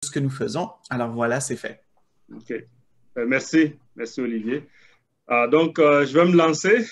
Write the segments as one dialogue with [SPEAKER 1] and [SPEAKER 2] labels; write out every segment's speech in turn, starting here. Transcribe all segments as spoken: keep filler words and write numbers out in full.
[SPEAKER 1] ce que nous faisons. Alors voilà, c'est fait.
[SPEAKER 2] OK. Euh, merci. Merci, Olivier. Euh, donc, euh, je vais me lancer.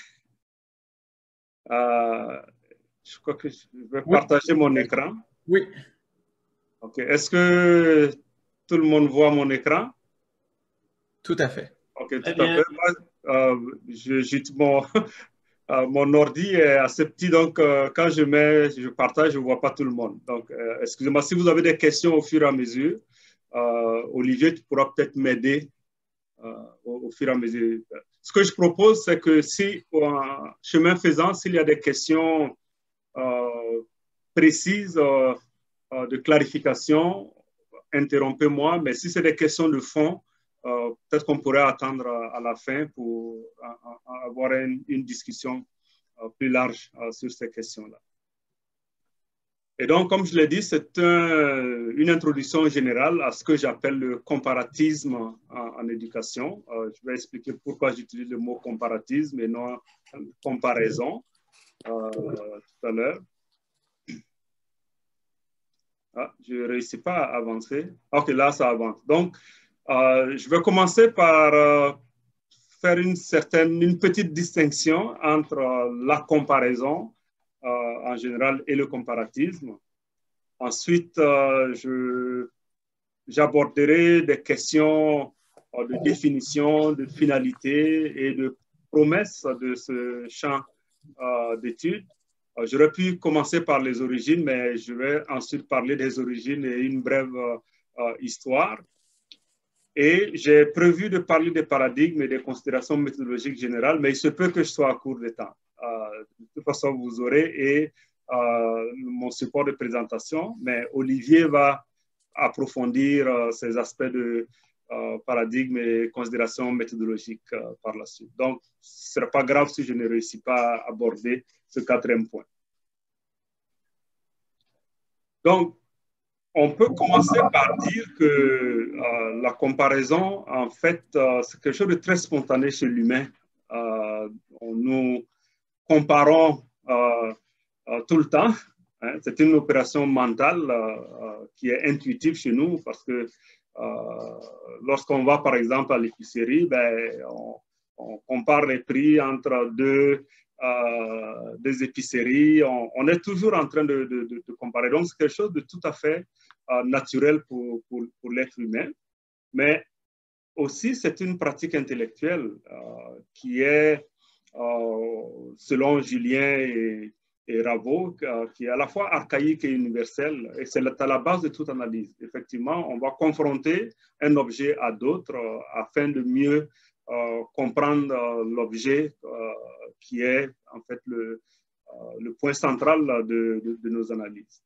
[SPEAKER 2] Euh, je crois que je vais
[SPEAKER 1] Oui,
[SPEAKER 2] partager mon écran.
[SPEAKER 1] oui,
[SPEAKER 2] OK. Est-ce que tout le monde voit mon écran?
[SPEAKER 1] tout à fait.
[SPEAKER 2] OK,
[SPEAKER 1] Très
[SPEAKER 2] tout à
[SPEAKER 1] bien.
[SPEAKER 2] fait. Moi, euh, je, je, mon, euh, mon ordi est assez petit, donc euh, quand je mets, je partage, je ne vois pas tout le monde. Donc, euh, excusez-moi, si vous avez des questions au fur et à mesure, euh, Olivier, tu pourras peut-être m'aider euh, au, au, fur et à mesure. Ce que je propose, c'est que si, en chemin faisant, s'il y a des questions euh, précises euh, euh, de clarification, interrompez-moi, mais si c'est des questions de fond, euh, peut-être qu'on pourrait attendre à, à la fin pour à, à avoir une, une discussion euh, plus large euh, sur ces questions-là. Et donc, comme je l'ai dit, c'est un, une introduction générale à ce que j'appelle le comparatisme en, en éducation. Euh, je vais expliquer pourquoi j'utilise le mot comparatisme et non comparaison euh, tout à l'heure. Ah, je ne réussis pas à avancer. OK, là, ça avance. Donc, euh, je vais commencer par euh, faire une certaine, une petite distinction entre euh, la comparaison euh, en général et le comparatisme. Ensuite, euh, je, j'aborderai des questions euh, de définition, de finalité et de promesse de ce champ euh, d'études. Euh, j'aurais pu commencer par les origines, mais je vais ensuite parler des origines et une brève euh, histoire. Et j'ai prévu de parler des paradigmes et des considérations méthodologiques générales, mais il se peut que je sois à court de temps. Euh, de toute façon, vous aurez et, euh, mon support de présentation, mais Olivier va approfondir euh, ces aspects de euh, paradigme et considérations méthodologiques euh, par la suite. Donc, ce ne sera pas grave si je ne réussis pas à aborder ce quatrième point. Donc, on peut commencer par dire que euh, la comparaison, en fait, euh, c'est quelque chose de très spontané chez l'humain. Euh, nous comparons euh, euh, tout le temps. Hein. C'est une opération mentale euh, qui est intuitive chez nous parce que euh, lorsqu'on va, par exemple, à l'épicerie, ben, on, on compare les prix entre deux, euh, deux épiceries. On, on, est toujours en train de, de, de, de comparer. Donc, c'est quelque chose de tout à fait euh, naturel pour, pour, pour l'être humain. Mais aussi, c'est une pratique intellectuelle euh, qui est, euh, selon Julien et, et Ravo, euh, qui est à la fois archaïque et universelle. Et c'est à la base de toute analyse. Effectivement, on va confronter un objet à d'autres euh, afin de mieux euh, comprendre euh, l'objet euh, qui est en fait le, euh, le point central de, de, de nos analyses.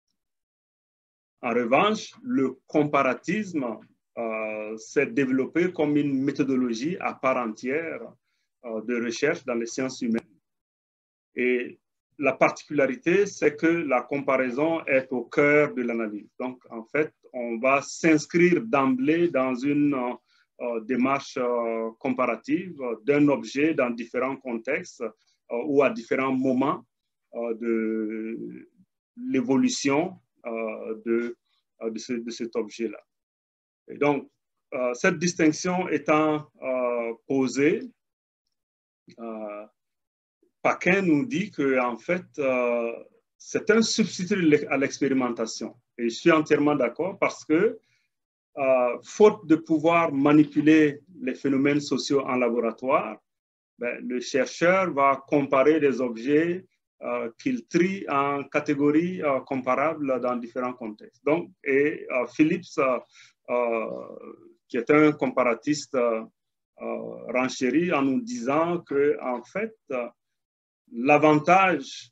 [SPEAKER 2] En revanche, le comparatisme euh, s'est développé comme une méthodologie à part entière euh, de recherche dans les sciences humaines. Et la particularité, c'est que la comparaison est au cœur de l'analyse. Donc, en fait, on va s'inscrire d'emblée dans une euh, démarche euh, comparative d'un objet dans différents contextes euh, ou à différents moments euh, de l'évolution euh, de, de, ce, de cet objet-là. Et donc, euh, cette distinction étant euh, posée, euh, Paquin nous dit qu'en fait, euh, c'est un substitut à l'expérimentation. Et je suis entièrement d'accord parce que, euh, faute de pouvoir manipuler les phénomènes sociaux en laboratoire, ben, le chercheur va comparer des objets euh, qu'il trie en catégories euh, comparables dans différents contextes. Donc, et euh, Phillips, euh, euh, qui est un comparatiste euh, renchéri en nous disant que, en fait, euh, l'avantage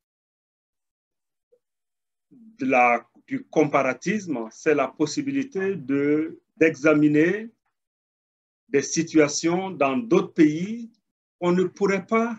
[SPEAKER 2] de la, du comparatisme, c'est la possibilité de, d'examiner des situations dans d'autres pays qu'on ne pourrait pas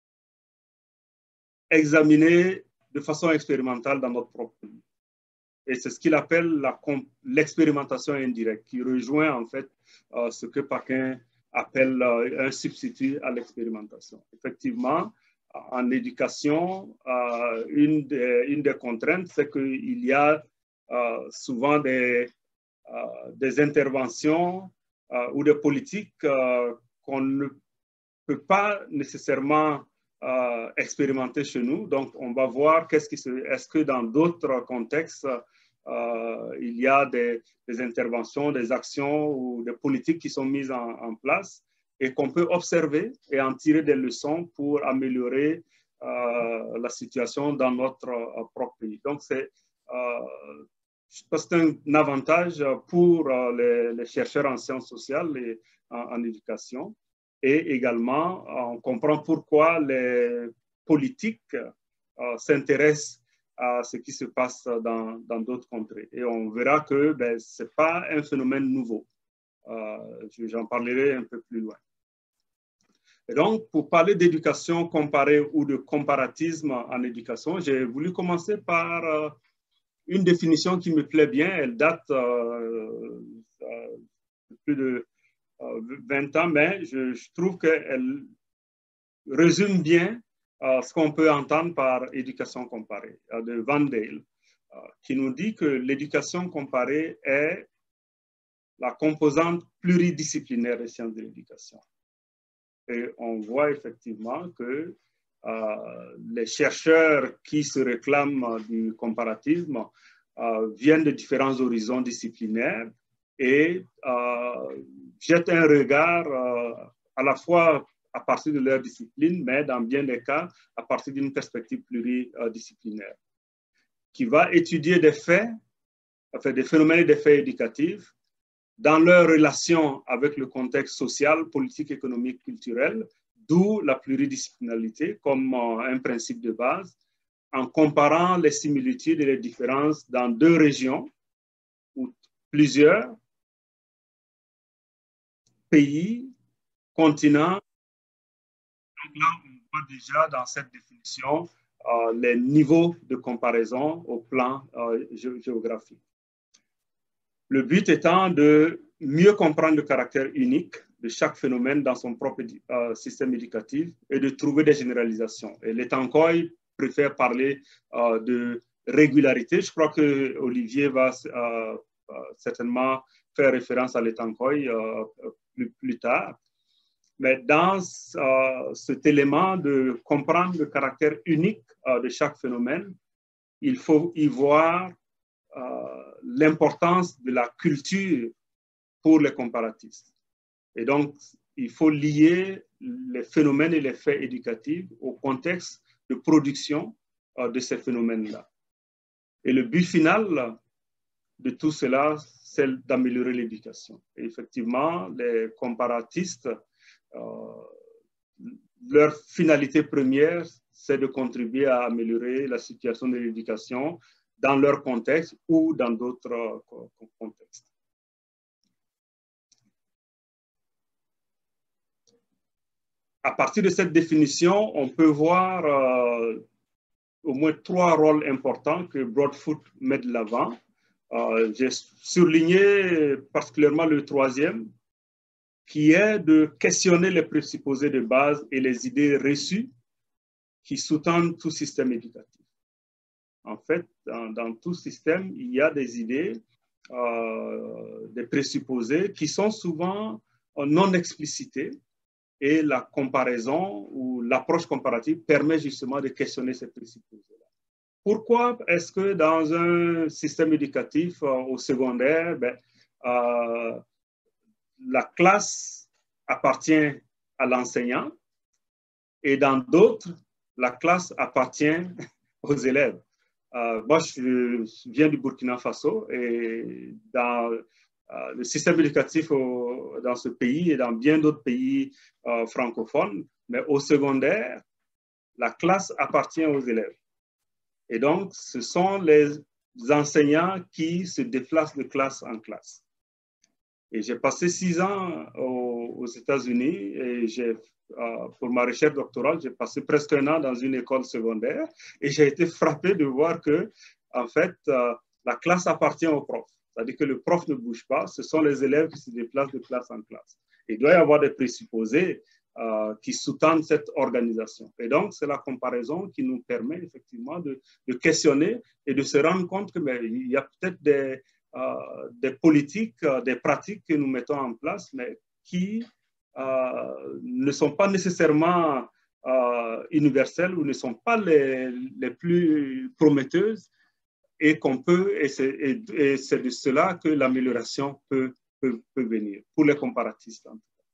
[SPEAKER 2] examiner de façon expérimentale dans notre propre pays. Et c'est ce qu'il appelle la, l'expérimentation indirecte, qui rejoint en fait euh, ce que Paquin appelle euh, un substitut à l'expérimentation. Effectivement, en éducation, euh, une, des, une des contraintes, c'est qu'il y a euh, souvent des, euh, des interventions euh, ou des politiques euh, qu'on ne peut pas nécessairement euh, expérimenter chez nous. Donc, on va voir qu'est-ce qui se, est-ce que dans d'autres contextes, euh, il y a des, des interventions, des actions ou des politiques qui sont mises en, en place et qu'on peut observer et en tirer des leçons pour améliorer euh, la situation dans notre euh, propre pays. Donc, c'est euh, c'est un avantage pour euh, les, les chercheurs en sciences sociales et en, en éducation. Et également, on comprend pourquoi les politiques euh, s'intéressent à ce qui se passe dans, dans d'autres contrées. Et on verra que ben, ce n'est pas un phénomène nouveau. Euh, J'en parlerai un peu plus loin. Et donc, pour parler d'éducation comparée ou de comparatisme en éducation, j'ai voulu commencer par euh, une définition qui me plaît bien. Elle date euh, euh, de plus de vingt ans, mais je, je trouve qu'elle résume bien euh, ce qu'on peut entendre par éducation comparée, euh, de Van Dale, euh, qui nous dit que l'éducation comparée est la composante pluridisciplinaire des sciences de l'éducation. Et on voit effectivement que euh, les chercheurs qui se réclament du comparatisme euh, viennent de différents horizons disciplinaires et euh, jettent un regard euh, à la fois à partir de leur discipline, mais dans bien des cas, à partir d'une perspective pluridisciplinaire, qui va étudier des faits, enfin des phénomènes et des faits éducatifs dans leur relation avec le contexte social, politique, économique, culturel, d'où la pluridisciplinarité comme euh, un principe de base, en comparant les similitudes et les différences dans deux régions ou plusieurs pays, continents. Donc là, on voit déjà dans cette définition euh, les niveaux de comparaison au plan euh, géographique. Le but étant de mieux comprendre le caractère unique de chaque phénomène dans son propre euh, système éducatif et de trouver des généralisations. Et l'Etancoy préfère parler euh, de régularité. Je crois que Olivier va euh, euh, certainement faire référence à l'Etancoy euh, plus, plus tard. Mais dans euh, cet élément de comprendre le caractère unique euh, de chaque phénomène, il faut y voir euh, l'importance de la culture pour les comparatistes. Et donc, il faut lier les phénomènes et les faits éducatifs au contexte de production euh, de ces phénomènes-là. Et le but final de tout cela, c'est d'améliorer l'éducation. Et effectivement, les comparatistes, euh, leur finalité première, c'est de contribuer à améliorer la situation de l'éducation dans leur contexte ou dans d'autres euh, contextes. À partir de cette définition, on peut voir euh, au moins trois rôles importants que Broadfoot met de l'avant. Euh, J'ai souligné particulièrement le troisième, qui est de questionner les présupposés de base et les idées reçues qui sous-tendent tout système éducatif. En fait, dans, dans tout système, il y a des idées, euh, des présupposés qui sont souvent non explicités. Et la comparaison ou l'approche comparative permet justement de questionner ces présupposés-là. Pourquoi est-ce que dans un système éducatif euh, au secondaire, ben, euh, la classe appartient à l'enseignant et dans d'autres, la classe appartient aux élèves? Euh, moi, je viens du Burkina Faso et dans euh, le système éducatif au, dans ce pays et dans bien d'autres pays euh, francophones, mais au secondaire, la classe appartient aux élèves. Et donc, ce sont les enseignants qui se déplacent de classe en classe. Et j'ai passé six ans aux, aux États-Unis et j'ai, euh, pour ma recherche doctorale, j'ai passé presque un an dans une école secondaire et j'ai été frappé de voir que, en fait, euh, la classe appartient au prof. C'est-à-dire que le prof ne bouge pas, ce sont les élèves qui se déplacent de classe en classe. Il doit y avoir des présupposés euh, qui sous-tendent cette organisation. Et donc, c'est la comparaison qui nous permet effectivement de, de questionner et de se rendre compte qu'il y a peut-être des, euh, des politiques, euh, des pratiques que nous mettons en place, mais qui euh, ne sont pas nécessairement euh, universelles ou ne sont pas les, les plus prometteuses et qu'on peut, et c'est, et, et c'est de cela que l'amélioration peut, peut, peut venir, pour les comparatistes.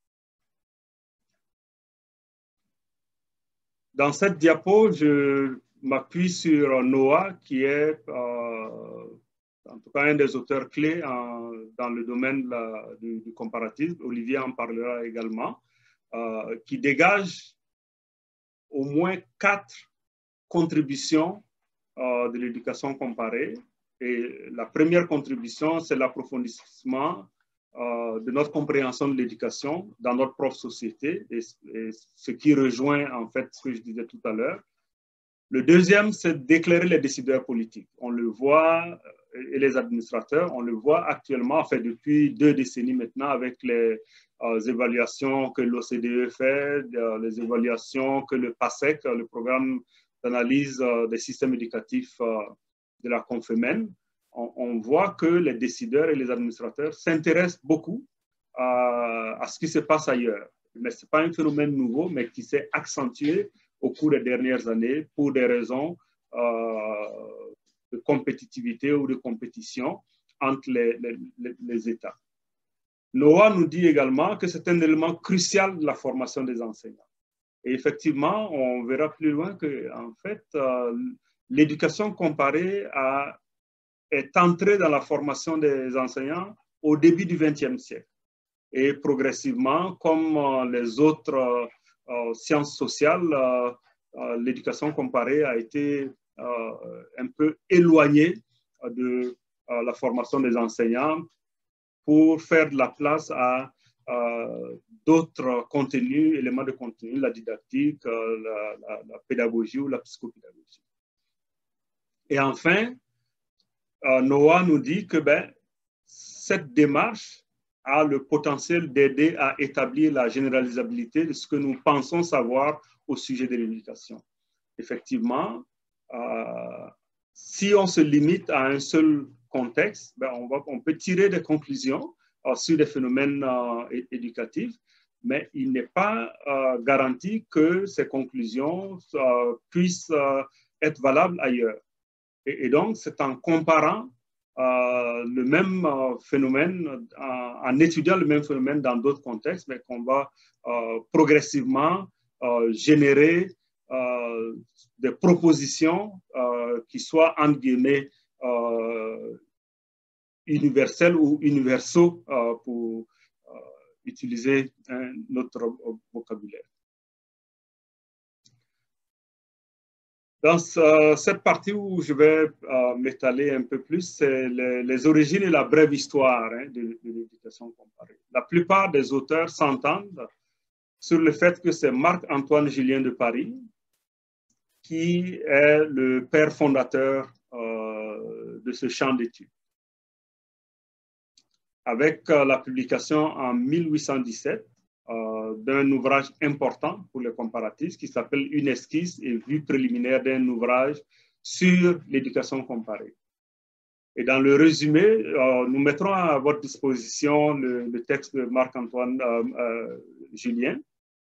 [SPEAKER 2] Dans cette diapo, je m'appuie sur Noah, qui est euh, en tout cas un des auteurs clés en, dans le domaine la, du, du comparatisme. Olivier en parlera également, euh, qui dégage au moins quatre contributions euh, de l'éducation comparée. Et la première contribution, c'est l'approfondissement euh, de notre compréhension de l'éducation dans notre propre société, et, et ce qui rejoint en fait ce que je disais tout à l'heure. Le deuxième, c'est d'éclairer les décideurs politiques. On le voit, et les administrateurs, on le voit actuellement, en fait, depuis deux décennies maintenant, avec les euh, évaluations que l'O C D E fait, euh, les évaluations que le PASEC, le programme d'analyse euh, des systèmes éducatifs euh, de la Confémen, on, on voit que les décideurs et les administrateurs s'intéressent beaucoup à, à ce qui se passe ailleurs. Mais ce n'est pas un phénomène nouveau, mais qui s'est accentué au cours des dernières années pour des raisons euh, de compétitivité ou de compétition entre les, les, les États. Noah nous dit également que c'est un élément crucial de la formation des enseignants. Et effectivement, on verra plus loin que, en fait, euh, l'éducation comparée a, est entrée dans la formation des enseignants au début du vingtième siècle. Et progressivement, comme euh, les autres euh, euh, sciences sociales, euh, euh, l'éducation comparée a été euh, un peu éloignée de euh, la formation des enseignants pour faire de la place à euh, d'autres contenus, éléments de contenu, la didactique, euh, la, la, la pédagogie ou la psychopédagogie. Et enfin, euh, Noah nous dit que ben, cette démarche a le potentiel d'aider à établir la généralisabilité de ce que nous pensons savoir au sujet de l'éducation. Effectivement, euh, si on se limite à un seul contexte, ben on, va, on peut tirer des conclusions euh, sur des phénomènes euh, éducatifs, mais il n'est pas euh, garanti que ces conclusions euh, puissent euh, être valables ailleurs. Et, et donc, c'est en comparant euh, le même euh, phénomène, en, en étudiant le même phénomène dans d'autres contextes, mais qu'on va euh, progressivement euh, générer euh, des propositions euh, qui soient, entre guillemets, euh, universelles ou universaux euh, pour euh, utiliser un autre vocabulaire. Dans ce, cette partie où je vais euh, m'étaler un peu plus, c'est les, les origines et la brève histoire hein, de, de l'éducation comparée. La plupart des auteurs s'entendent sur le fait que c'est Marc-Antoine Julien de Paris qui est le père fondateur euh, de ce champ d'études. Avec euh, la publication en mille huit cent dix-sept euh, d'un ouvrage important pour les comparatistes qui s'appelle Une esquisse et vue préliminaire d'un ouvrage sur l'éducation comparée. Et dans le résumé, euh, nous mettrons à votre disposition le, le texte de Marc-Antoine euh, euh, Julien.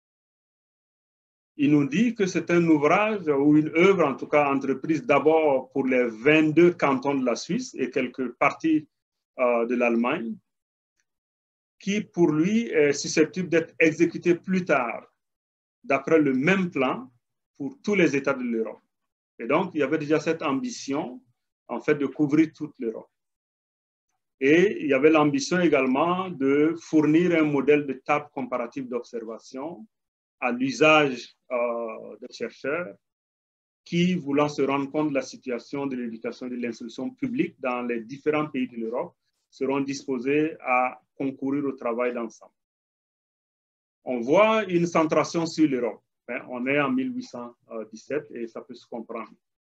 [SPEAKER 2] Il nous dit que c'est un ouvrage ou une œuvre, en tout cas entreprise d'abord pour les vingt-deux cantons de la Suisse et quelques parties euh, de l'Allemagne, qui pour lui est susceptible d'être exécutée plus tard, d'après le même plan pour tous les États de l'Europe. Et donc, il y avait déjà cette ambition, en fait, de couvrir toute l'Europe. Et il y avait l'ambition également de fournir un modèle de table comparative d'observation à l'usage euh, des chercheurs qui, voulant se rendre compte de la situation de l'éducation et de l'instruction publique dans les différents pays de l'Europe, seront disposés à concourir au travail d'ensemble. On voit une centration sur l'Europe. Hein, on est en mille huit cent dix-sept et ça peut se comprendre.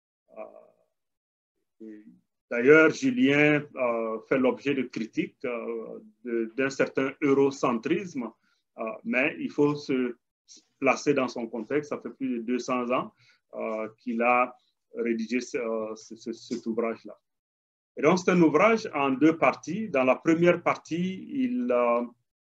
[SPEAKER 2] Euh, D'ailleurs, Julien euh, fait l'objet de critiques euh, d'un certain eurocentrisme, euh, mais il faut se placer dans son contexte. Ça fait plus de deux cents ans euh, qu'il a rédigé ce, euh, ce, cet ouvrage-là. Et donc, c'est un ouvrage en deux parties. Dans la première partie, il euh,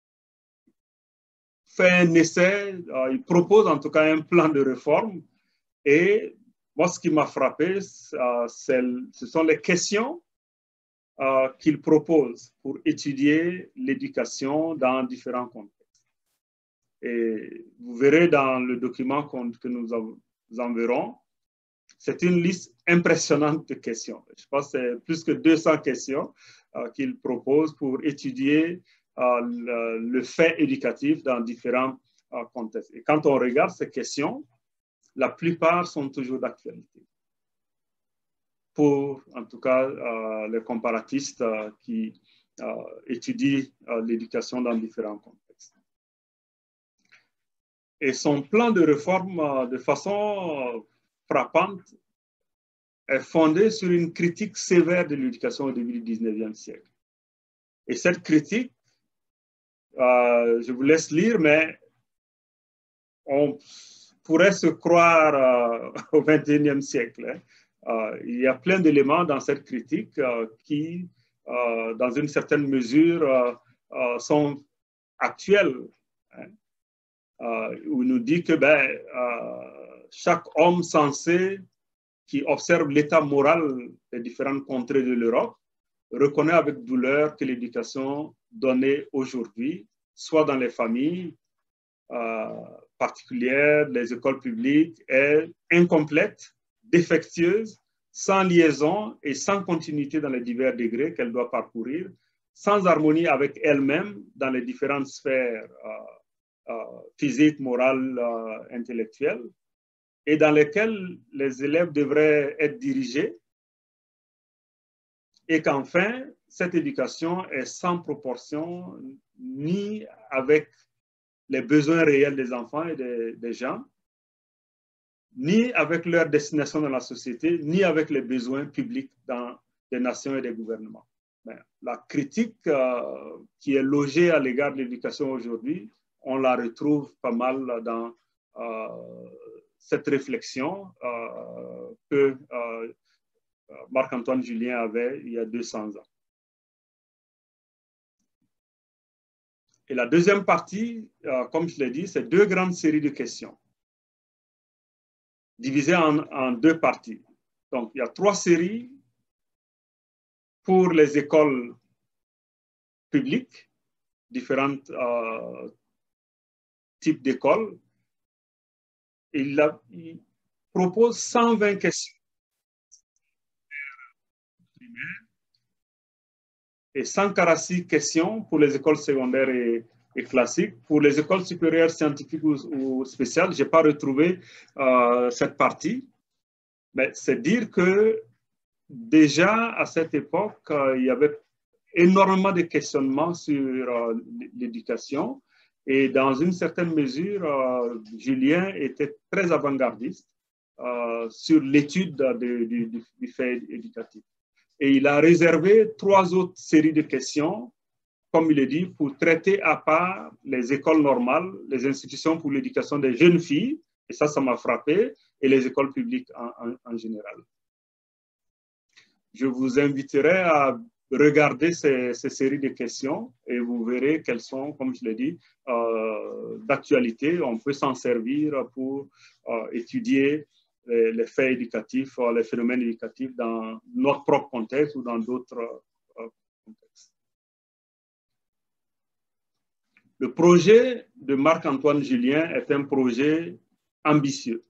[SPEAKER 2] fait un essai, euh, il propose en tout cas un plan de réforme. Et moi, ce qui m'a frappé, euh, ce sont les questions euh, qu'il propose pour étudier l'éducation dans différents contextes. Et vous verrez dans le document que nous enverrons, c'est une liste impressionnante de questions. Je pense que c'est plus que deux cents questions euh, qu'il propose pour étudier euh, le, le fait éducatif dans différents euh, contextes. Et quand on regarde ces questions, la plupart sont toujours d'actualité. Pour, en tout cas, euh, les comparatistes euh, qui euh, étudient euh, l'éducation dans différents contextes. Et son plan de réforme, euh, de façon frappante, est fondé sur une critique sévère de l'éducation au début du dix-neuvième siècle. Et cette critique, euh, je vous laisse lire, mais on pourrait se croire euh, au vingt et unième siècle. Hein. Euh, il y a plein d'éléments dans cette critique euh, qui, euh, dans une certaine mesure, euh, euh, sont actuels. Hein. Euh, où il nous dit que ben, euh, chaque homme censé qui observe l'état moral des différentes contrées de l'Europe reconnaît avec douleur que l'éducation donnée aujourd'hui, soit dans les familles euh, particulières, les écoles publiques, est incomplète, défectueuse, sans liaison et sans continuité dans les divers degrés qu'elle doit parcourir, sans harmonie avec elle-même dans les différentes sphères euh, euh, physiques, morales, euh, intellectuelles, et dans lesquelles les élèves devraient être dirigés, et qu'enfin, cette éducation est sans proportion ni avec les besoins réels des enfants et des, des gens, ni avec leur destination dans la société, ni avec les besoins publics dans des nations et des gouvernements. Mais la critique euh, qui est logée à l'égard de l'éducation aujourd'hui, on la retrouve pas mal dans euh, cette réflexion euh, que euh, Marc-Antoine Julien avait il y a deux cents ans. Et la deuxième partie, euh, comme je l'ai dit, c'est deux grandes séries de questions, divisées en, en deux parties. Donc, il y a trois séries pour les écoles publiques, différents euh, types d'écoles. Il, il propose cent vingt questions et cent quarante-six questions pour les écoles secondaires et, et classiques. Pour les écoles supérieures scientifiques ou, ou spéciales, je n'ai pas retrouvé euh, cette partie, mais c'est dire que déjà à cette époque, euh, il y avait énormément de questionnements sur euh, l'éducation et dans une certaine mesure, euh, Julien était très avant-gardiste euh, sur l'étude du, du, du fait éducatif. Et il a réservé trois autres séries de questions, comme il est dit, pour traiter à part les écoles normales, les institutions pour l'éducation des jeunes filles, et ça, ça m'a frappé, et les écoles publiques en, en, en général. Je vous inviterai à regarder ces, ces séries de questions et vous verrez qu'elles sont, comme je l'ai dit, euh, d'actualité. On peut s'en servir pour euh, étudier les, les faits éducatifs, les phénomènes éducatifs dans notre propre contexte ou dans d'autres euh, contextes. Le projet de Marc-Antoine Julien est un projet ambitieux.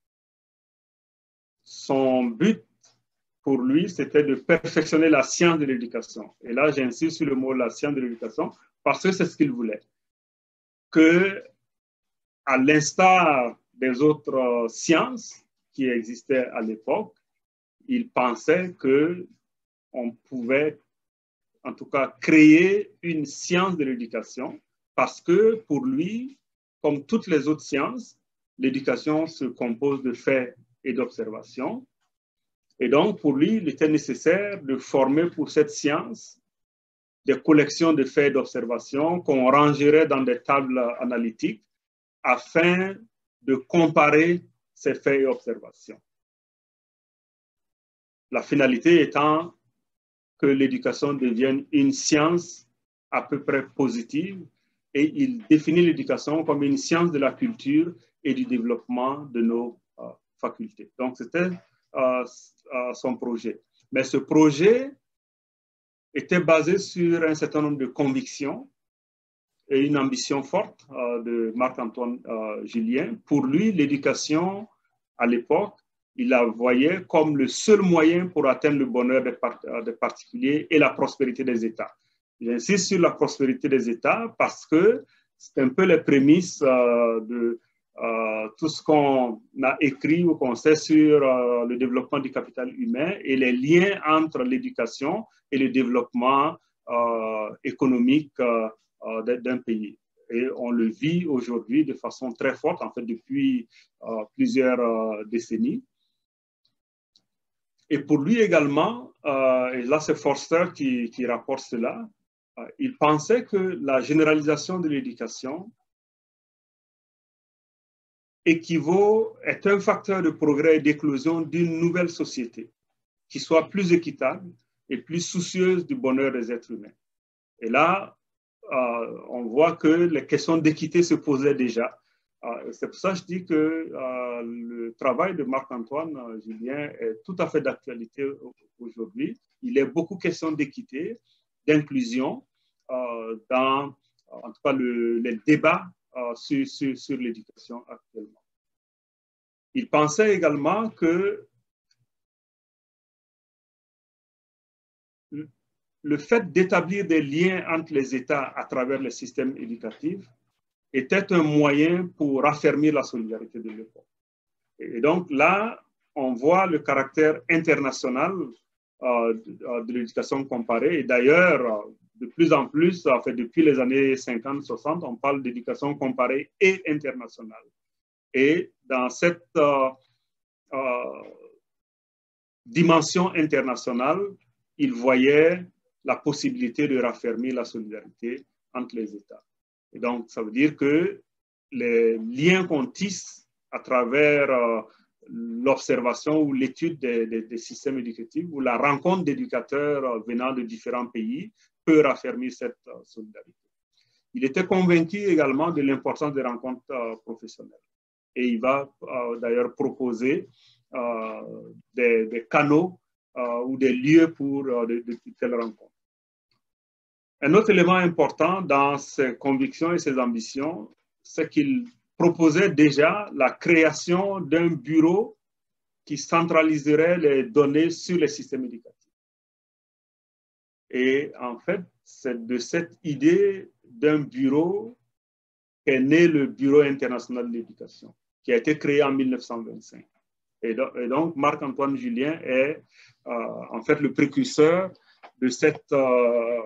[SPEAKER 2] Son but pour lui, c'était de perfectionner la science de l'éducation. Et là, j'insiste sur le mot la science de l'éducation parce que c'est ce qu'il voulait. Que, à l'instar des autres sciences qui existaient à l'époque, il pensait qu'on pouvait, en tout cas, créer une science de l'éducation parce que, pour lui, comme toutes les autres sciences, l'éducation se compose de faits et d'observations. Et donc, pour lui, il était nécessaire de former pour cette science des collections de faits d'observation qu'on rangerait dans des tables analytiques afin de comparer ces faits et observations. La finalité étant que l'éducation devienne une science à peu près positive, et il définit l'éducation comme une science de la culture et du développement de nos euh, facultés. Donc, c'était euh, euh, son projet. Mais ce projet était basé sur un certain nombre de convictions et une ambition forte euh, de Marc-Antoine euh, Julien. Pour lui, l'éducation, à l'époque, il la voyait comme le seul moyen pour atteindre le bonheur des, part des particuliers et la prospérité des États. J'insiste sur la prospérité des États parce que c'est un peu les prémices euh, de euh, tout ce qu'on a écrit ou qu'on sait sur euh, le développement du capital humain et les liens entre l'éducation et le développement euh, économique euh, d'un pays. Et on le vit aujourd'hui de façon très forte, en fait, depuis euh, plusieurs euh, décennies. Et pour lui également, euh, et là c'est Forster qui, qui rapporte cela, euh, il pensait que la généralisation de l'éducation équivaut, est un facteur de progrès et d'éclosion d'une nouvelle société qui soit plus équitable et plus soucieuse du bonheur des êtres humains. Et là, euh, on voit que les questions d'équité se posaient déjà. Euh, c'est pour ça que je dis que euh, le travail de Marc-Antoine euh, Julien est tout à fait d'actualité aujourd'hui. Il est beaucoup question d'équité, d'inclusion euh, dans, en tout cas, le, les débats euh, sur, sur, sur l'éducation actuellement. Il pensait également que le fait d'établir des liens entre les États à travers le système éducatif était un moyen pour raffermir la solidarité de l'époque. Et donc là, on voit le caractère international euh, de, de l'éducation comparée. Et d'ailleurs, de plus en plus, en fait, depuis les années cinquante soixante, on parle d'éducation comparée et internationale. Et dans cette euh, euh, dimension internationale, il voyait la possibilité de raffermir la solidarité entre les États. Et donc, ça veut dire que les liens qu'on tisse à travers euh, l'observation ou l'étude des, des, des systèmes éducatifs ou la rencontre d'éducateurs euh, venant de différents pays peut raffermir cette euh, solidarité. Il était convaincu également de l'importance des rencontres euh, professionnelles. Et il va euh, d'ailleurs proposer euh, des, des canaux euh, ou des lieux pour euh, de, de telles rencontres. Un autre élément important dans ses convictions et ses ambitions, c'est qu'il proposait déjà la création d'un bureau qui centraliserait les données sur les systèmes éducatifs. Et en fait, c'est de cette idée d'un bureau qu'est né le Bureau international de l'éducation, qui a été créé en mille neuf cent vingt-cinq. Et donc, donc Marc-Antoine Julien est euh, en fait le précurseur de cette euh,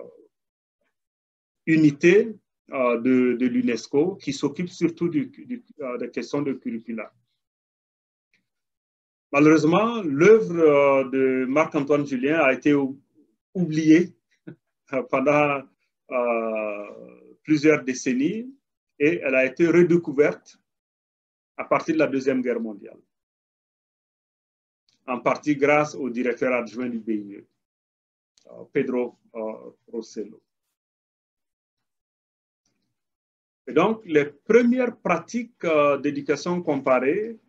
[SPEAKER 2] unité euh, de, de l'UNESCO qui s'occupe surtout du, du, euh, des questions de curricula. Malheureusement, l'œuvre euh, de Marc-Antoine Julien a été oubliée pendant euh, plusieurs décennies et elle a été redécouverte à partir de la Deuxième Guerre mondiale, en partie grâce au directeur adjoint du B I E, euh, Pedro euh, Rosello. Et donc, les premières pratiques euh, d'éducation comparée,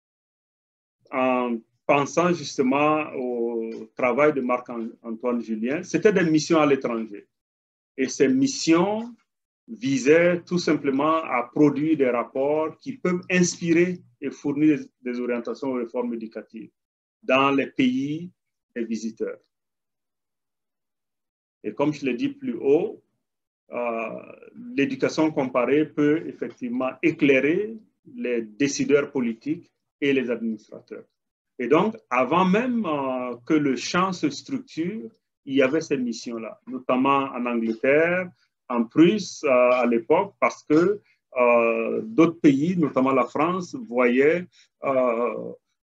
[SPEAKER 2] en pensant justement au travail de Marc-Antoine Julien, c'était des missions à l'étranger. Et ces missions visaient tout simplement à produire des rapports qui peuvent inspirer et fournir des orientations aux réformes éducatives dans les pays des visiteurs. Et comme je l'ai dit plus haut, euh, l'éducation comparée peut effectivement éclairer les décideurs politiques et les administrateurs. Et donc, avant même euh, que le champ se structure, il y avait ces missions-là, notamment en Angleterre, en Prusse euh, à l'époque, parce que euh, d'autres pays, notamment la France, voyaient euh,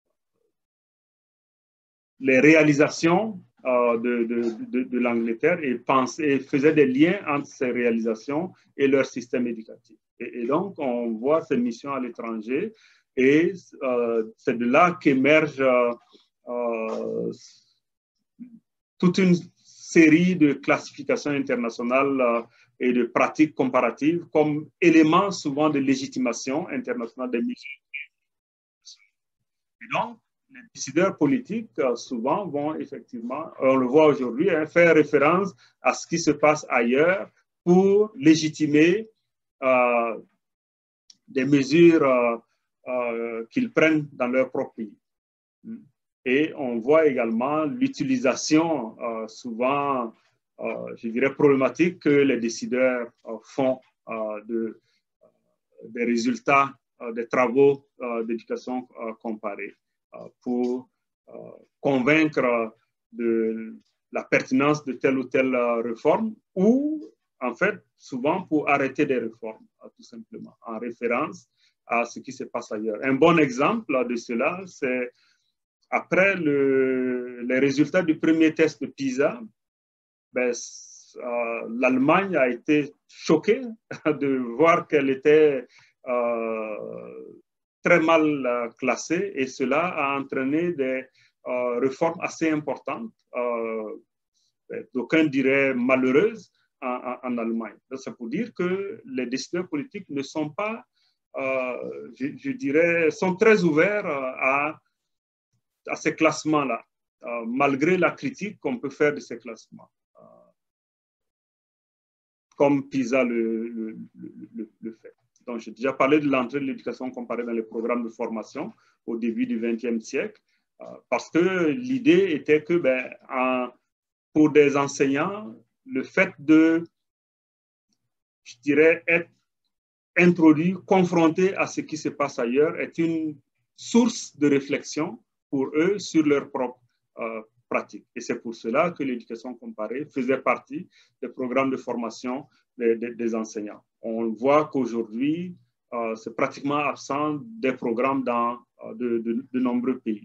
[SPEAKER 2] les réalisations euh, de, de, de, de l'Angleterre et, pensaient, et faisaient des liens entre ces réalisations et leur système éducatif. Et, et donc, on voit ces missions à l'étranger et euh, c'est de là qu'émerge euh, toute une série de classifications internationales euh, et de pratiques comparatives comme élément souvent de légitimation internationale des mesures. Et donc, les décideurs politiques, euh, souvent, vont effectivement, on le voit aujourd'hui, hein, faire référence à ce qui se passe ailleurs pour légitimer euh, des mesures euh, euh, qu'ils prennent dans leur propre pays. Et on voit également l'utilisation euh, souvent, euh, je dirais, problématique que les décideurs euh, font euh, de, euh, des résultats euh, des travaux euh, d'éducation euh, comparée euh, pour euh, convaincre de la pertinence de telle ou telle réforme ou, en fait, souvent pour arrêter des réformes, euh, tout simplement, en référence à ce qui se passe ailleurs. Un bon exemple de cela, c'est après le, les résultats du premier test de PISA, ben, euh, l'Allemagne a été choquée de voir qu'elle était euh, très mal euh, classée et cela a entraîné des euh, réformes assez importantes, euh, d'aucuns diraient malheureuses, en, en, en Allemagne. C'est pour dire que les décideurs politiques ne sont pas, euh, je, je dirais, sont très ouverts à à ces classements-là, euh, malgré la critique qu'on peut faire de ces classements, euh, comme PISA le, le, le, le fait. Donc, j'ai déjà parlé de l'entrée de l'éducation comparée dans les programmes de formation au début du vingtième siècle, euh, parce que l'idée était que, ben, en, pour des enseignants, le fait de, je dirais, être introduit, confronté à ce qui se passe ailleurs, est une source de réflexion pour eux sur leur propre euh, pratique. Et c'est pour cela que l'éducation comparée faisait partie des programmes de formation des, des, des enseignants. On voit qu'aujourd'hui, euh, c'est pratiquement absent des programmes dans euh, de, de, de nombreux pays.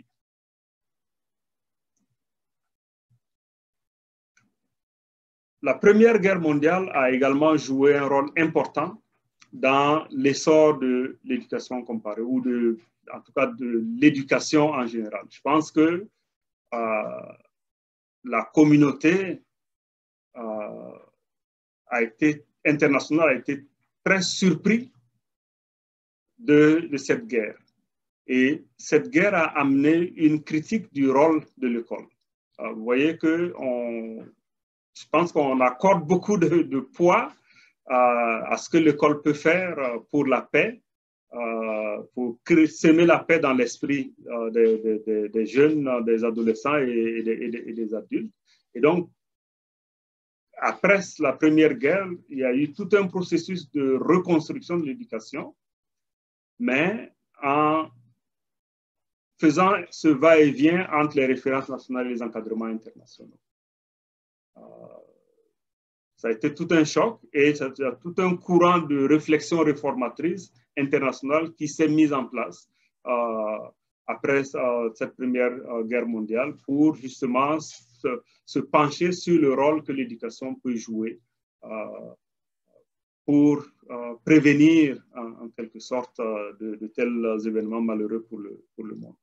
[SPEAKER 2] La Première Guerre mondiale a également joué un rôle important dans l'essor de l'éducation comparée ou de en tout cas de l'éducation en général. Je pense que euh, la communauté euh, a été, internationale a été très surprise de, de cette guerre. Et cette guerre a amené une critique du rôle de l'école. Euh, vous voyez que on, je pense qu'on accorde beaucoup de, de poids euh, à ce que l'école peut faire pour la paix, Euh, pour semer la paix dans l'esprit euh, des, des, des jeunes, des adolescents et, et, des, et des adultes. Et donc, après la Première Guerre, il y a eu tout un processus de reconstruction de l'éducation, mais en faisant ce va-et-vient entre les références nationales et les encadrements internationaux. Euh, ça a été tout un choc et ça a tout un courant de réflexion réformatrice internationale qui s'est mise en place euh, après euh, cette première euh, guerre mondiale pour justement se, se pencher sur le rôle que l'éducation peut jouer euh, pour euh, prévenir en, en quelque sorte euh, de, de tels événements malheureux pour le, pour le monde.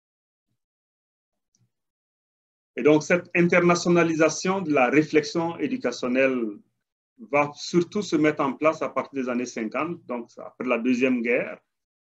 [SPEAKER 2] Et donc cette internationalisation de la réflexion éducationnelle va surtout se mettre en place à partir des années cinquante, donc après la Deuxième Guerre.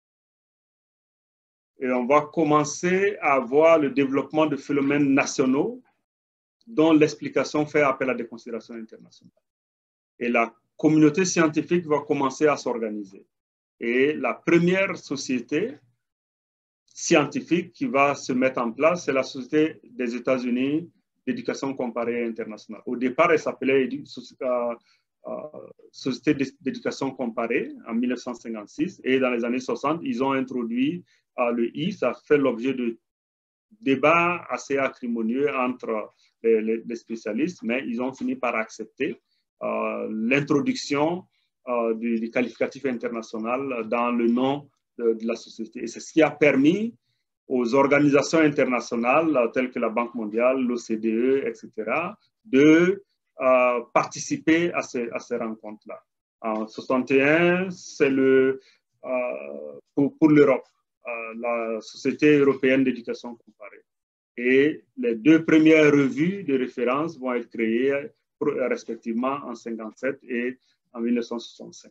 [SPEAKER 2] Et on va commencer à voir le développement de phénomènes nationaux dont l'explication fait appel à des considérations internationales. Et la communauté scientifique va commencer à s'organiser. Et la première société scientifique qui va se mettre en place, c'est la Société des États-Unis d'éducation comparée internationale. Au départ, elle s'appelait euh, Euh, Société d'éducation comparée en mille neuf cent cinquante-six et dans les années soixante, ils ont introduit euh, le I. Ça fait l'objet de débats assez acrimonieux entre les, les, les spécialistes, mais ils ont fini par accepter euh, l'introduction euh, du, du qualificatif international dans le nom de, de la société. Et c'est ce qui a permis aux organisations internationales telles que la Banque mondiale, l'O C D E, et cetera, de Euh, participer à ces, à ces rencontres-là. En soixante et un, c'est le, euh, pour, pour l'Europe, euh, la Société européenne d'éducation comparée. Et les deux premières revues de référence vont être créées respectivement en cinquante-sept et en mille neuf cent soixante-cinq.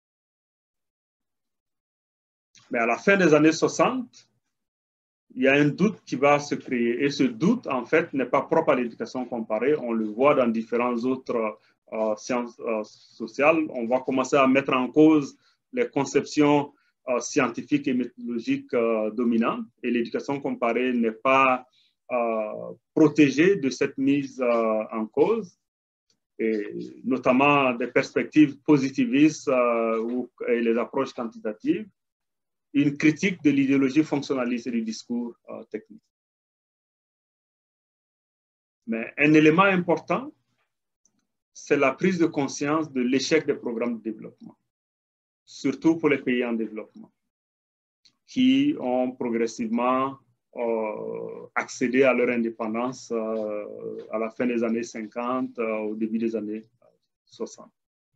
[SPEAKER 2] Mais à la fin des années soixante, il y a un doute qui va se créer. Et ce doute, en fait, n'est pas propre à l'éducation comparée. On le voit dans différentes autres euh, sciences euh, sociales. On va commencer à mettre en cause les conceptions euh, scientifiques et méthodologiques euh, dominantes. Et l'éducation comparée n'est pas euh, protégée de cette mise euh, en cause, et notamment des perspectives positivistes euh, ou, et les approches quantitatives. Une critique de l'idéologie fonctionnaliste et du discours euh, technique. Mais un élément important, c'est la prise de conscience de l'échec des programmes de développement, surtout pour les pays en développement, qui ont progressivement euh, accédé à leur indépendance euh, à la fin des années cinquante, euh, au début des années soixante.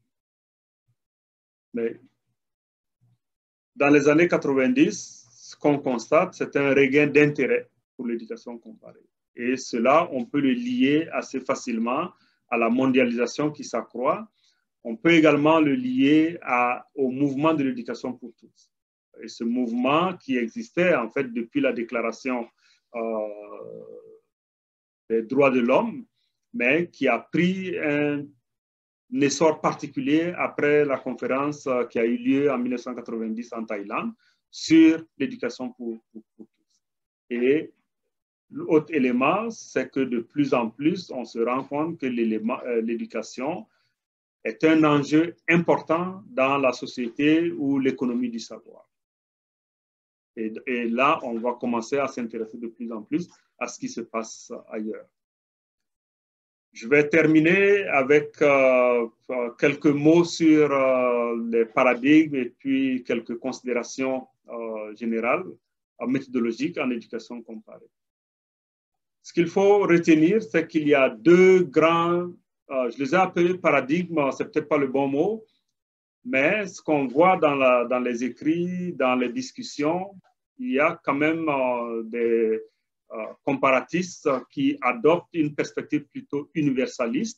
[SPEAKER 2] Mais dans les années quatre-vingt-dix, ce qu'on constate, c'est un regain d'intérêt pour l'éducation comparée. Et cela, on peut le lier assez facilement à la mondialisation qui s'accroît. On peut également le lier à, au mouvement de l'éducation pour tous. Et ce mouvement qui existait en fait depuis la déclaration euh, des droits de l'homme, mais qui a pris un un essor particulier après la conférence qui a eu lieu en mille neuf cent quatre-vingt-dix en Thaïlande sur l'éducation pour, pour, pour tous. Et l'autre élément, c'est que de plus en plus, on se rend compte que l'éducation est un enjeu important dans la société ou l'économie du savoir. Et, et là, on va commencer à s'intéresser de plus en plus à ce qui se passe ailleurs. Je vais terminer avec euh, quelques mots sur euh, les paradigmes et puis quelques considérations euh, générales, euh, méthodologiques en éducation comparée. Ce qu'il faut retenir, c'est qu'il y a deux grands, euh, je les ai appelés paradigmes, c'est peut-être pas le bon mot, mais ce qu'on voit dans, la, dans les écrits, dans les discussions, il y a quand même euh, des Euh, comparatistes qui adoptent une perspective plutôt universaliste,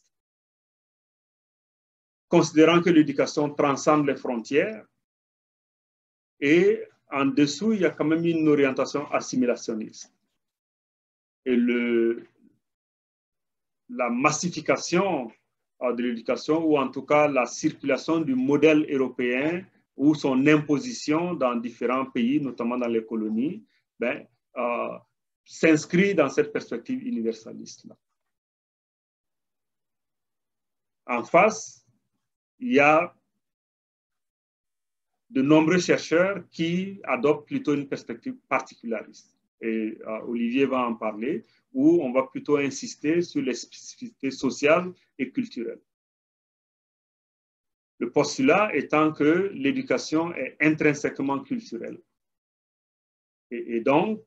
[SPEAKER 2] considérant que l'éducation transcende les frontières. Et en dessous, il y a quand même une orientation assimilationniste. Et le, la massification euh, de l'éducation, ou en tout cas la circulation du modèle européen ou son imposition dans différents pays, notamment dans les colonies, ben, euh, s'inscrit dans cette perspective universaliste-là. En face, il y a de nombreux chercheurs qui adoptent plutôt une perspective particulariste. Et euh, Olivier va en parler, où on va plutôt insister sur les spécificités sociales et culturelles. Le postulat étant que l'éducation est intrinsèquement culturelle. Et, et donc,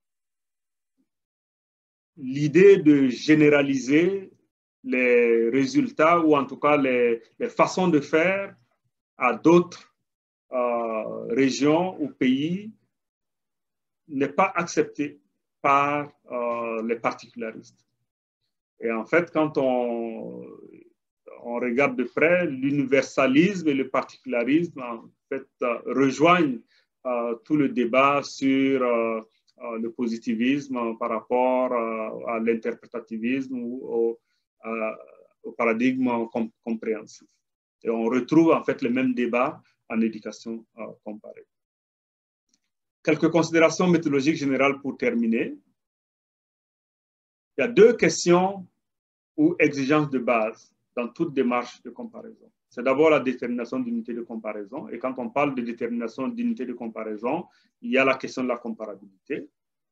[SPEAKER 2] l'idée de généraliser les résultats ou en tout cas les, les façons de faire à d'autres euh, régions ou pays n'est pas acceptée par euh, les particularistes. Et en fait, quand on, on regarde de près, l'universalisme et le particularisme en fait euh, rejoignent euh, tout le débat sur euh, Euh, le positivisme euh, par rapport euh, à l'interprétativisme ou au, euh, au paradigme com compréhensif. Et on retrouve en fait le même débat en éducation euh, comparée. Quelques considérations méthodologiques générales pour terminer. Il y a deux questions ou exigences de base dans toute démarche de comparaison. C'est d'abord la détermination d'unité de comparaison. Et quand on parle de détermination d'unité de comparaison, il y a la question de la comparabilité.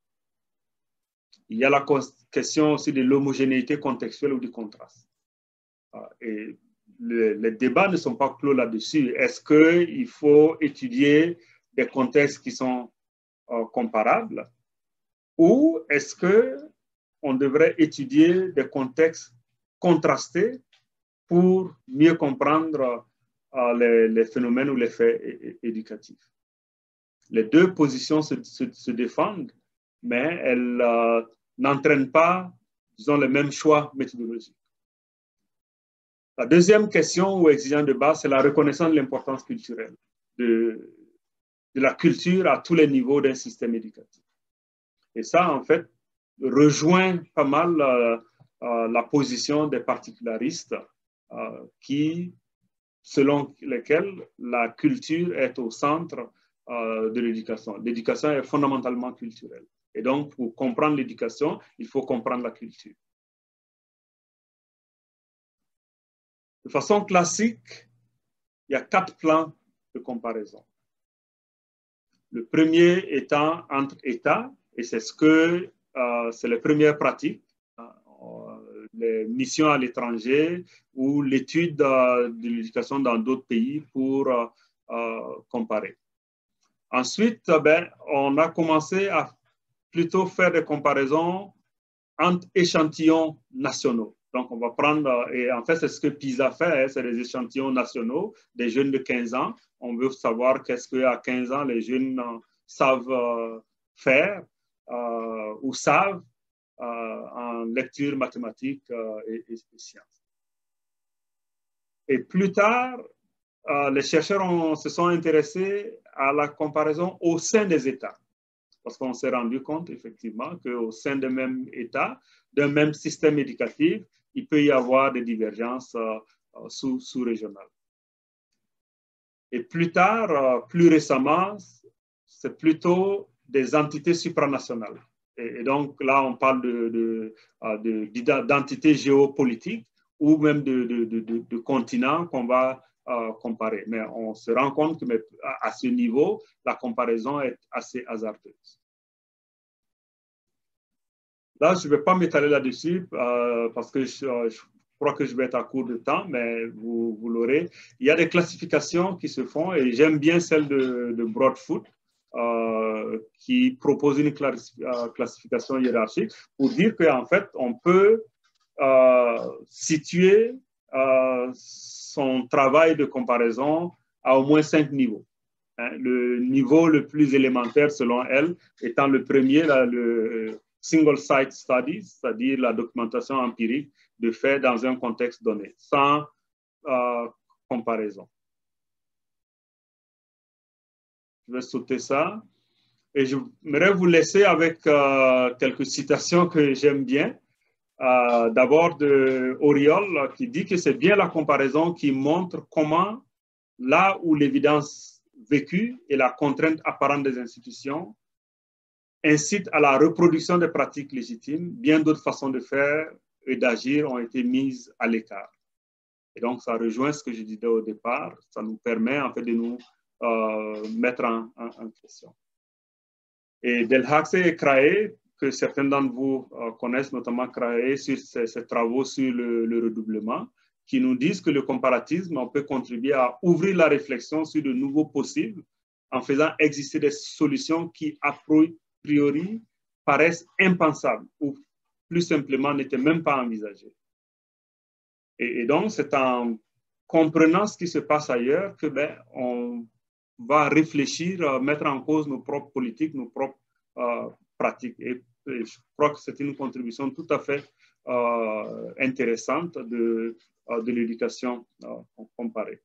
[SPEAKER 2] Il y a la question aussi de l'homogénéité contextuelle ou du contraste. Et le, les débats ne sont pas clos là-dessus. Est-ce qu'il faut étudier des contextes qui sont euh, comparables ou est-ce qu'on devrait étudier des contextes contrastés pour mieux comprendre euh, les, les phénomènes ou les faits é éducatifs? Les deux positions se, se, se défendent, mais elles, euh, n'entraîne pas, disons, les mêmes choix méthodologiques. La deuxième question ou exigence de base, c'est la reconnaissance de l'importance culturelle, de, de la culture à tous les niveaux d'un système éducatif. Et ça, en fait, rejoint pas mal euh, euh, la position des particularistes euh, qui, selon lesquels la culture est au centre euh, de l'éducation. L'éducation est fondamentalement culturelle. Et donc, pour comprendre l'éducation, il faut comprendre la culture. De façon classique, il y a quatre plans de comparaison. Le premier étant entre États, et c'est ce que euh, c'est les premières pratiques, euh, les missions à l'étranger ou l'étude euh, de l'éducation dans d'autres pays pour euh, euh, comparer. Ensuite, ben, on a commencé à plutôt faire des comparaisons entre échantillons nationaux. Donc, on va prendre, et en fait, c'est ce que PISA fait, hein, c'est des échantillons nationaux des jeunes de quinze ans. On veut savoir qu'est-ce qu'à quinze ans, les jeunes euh, savent euh, faire euh, ou savent euh, en lecture, mathématiques euh, et, et sciences. Et plus tard, euh, les chercheurs ont, se sont intéressés à la comparaison au sein des États. Parce qu'on s'est rendu compte, effectivement, qu'au sein d'un même État, d'un même système éducatif, il peut y avoir des divergences euh, sous, sous-régionales. Et plus tard, euh, plus récemment, c'est plutôt des entités supranationales. Et, et donc là, on parle de, de, de, d'entités géopolitiques ou même de, de, de, de, de continents qu'on va euh, comparer. Mais on se rend compte que à, à ce niveau, la comparaison est assez hasardeuse. Là, je ne vais pas m'étaler là-dessus euh, parce que je, je crois que je vais être à court de temps, mais vous, vous l'aurez. Il y a des classifications qui se font et j'aime bien celle de, de Broadfoot euh, qui propose une classification hiérarchique pour dire qu'en fait, on peut euh, situer euh, son travail de comparaison à au moins cinq niveaux. Hein, le niveau le plus élémentaire, selon elle, étant le premier, là, le single site studies, c'est-à-dire la documentation empirique de faits dans un contexte donné, sans euh, comparaison. Je vais sauter ça. Et je voudrais vous laisser avec euh, quelques citations que j'aime bien. Euh, D'abord de Auriol, qui dit que c'est bien la comparaison qui montre comment, là où l'évidence vécue et la contrainte apparente des institutions incite à la reproduction des pratiques légitimes, bien d'autres façons de faire et d'agir ont été mises à l'écart. Et donc, ça rejoint ce que je disais au départ. Ça nous permet, en fait, de nous euh, mettre en, en, en question. Et Delhaxe et Craé, que certains d'entre vous euh, connaissent, notamment Craé, sur ses, ses travaux sur le, le redoublement, qui nous disent que le comparatisme on peut contribuer à ouvrir la réflexion sur de nouveaux possibles en faisant exister des solutions qui, a priori, paraissent impensables ou plus simplement n'étaient même pas envisagées. Et, et donc, c'est en comprenant ce qui se passe ailleurs que ben, on va réfléchir, euh, mettre en cause nos propres politiques, nos propres euh, pratiques. Et, et je crois que c'est une contribution tout à fait euh, intéressante de, euh, de l'éducation euh, comparée.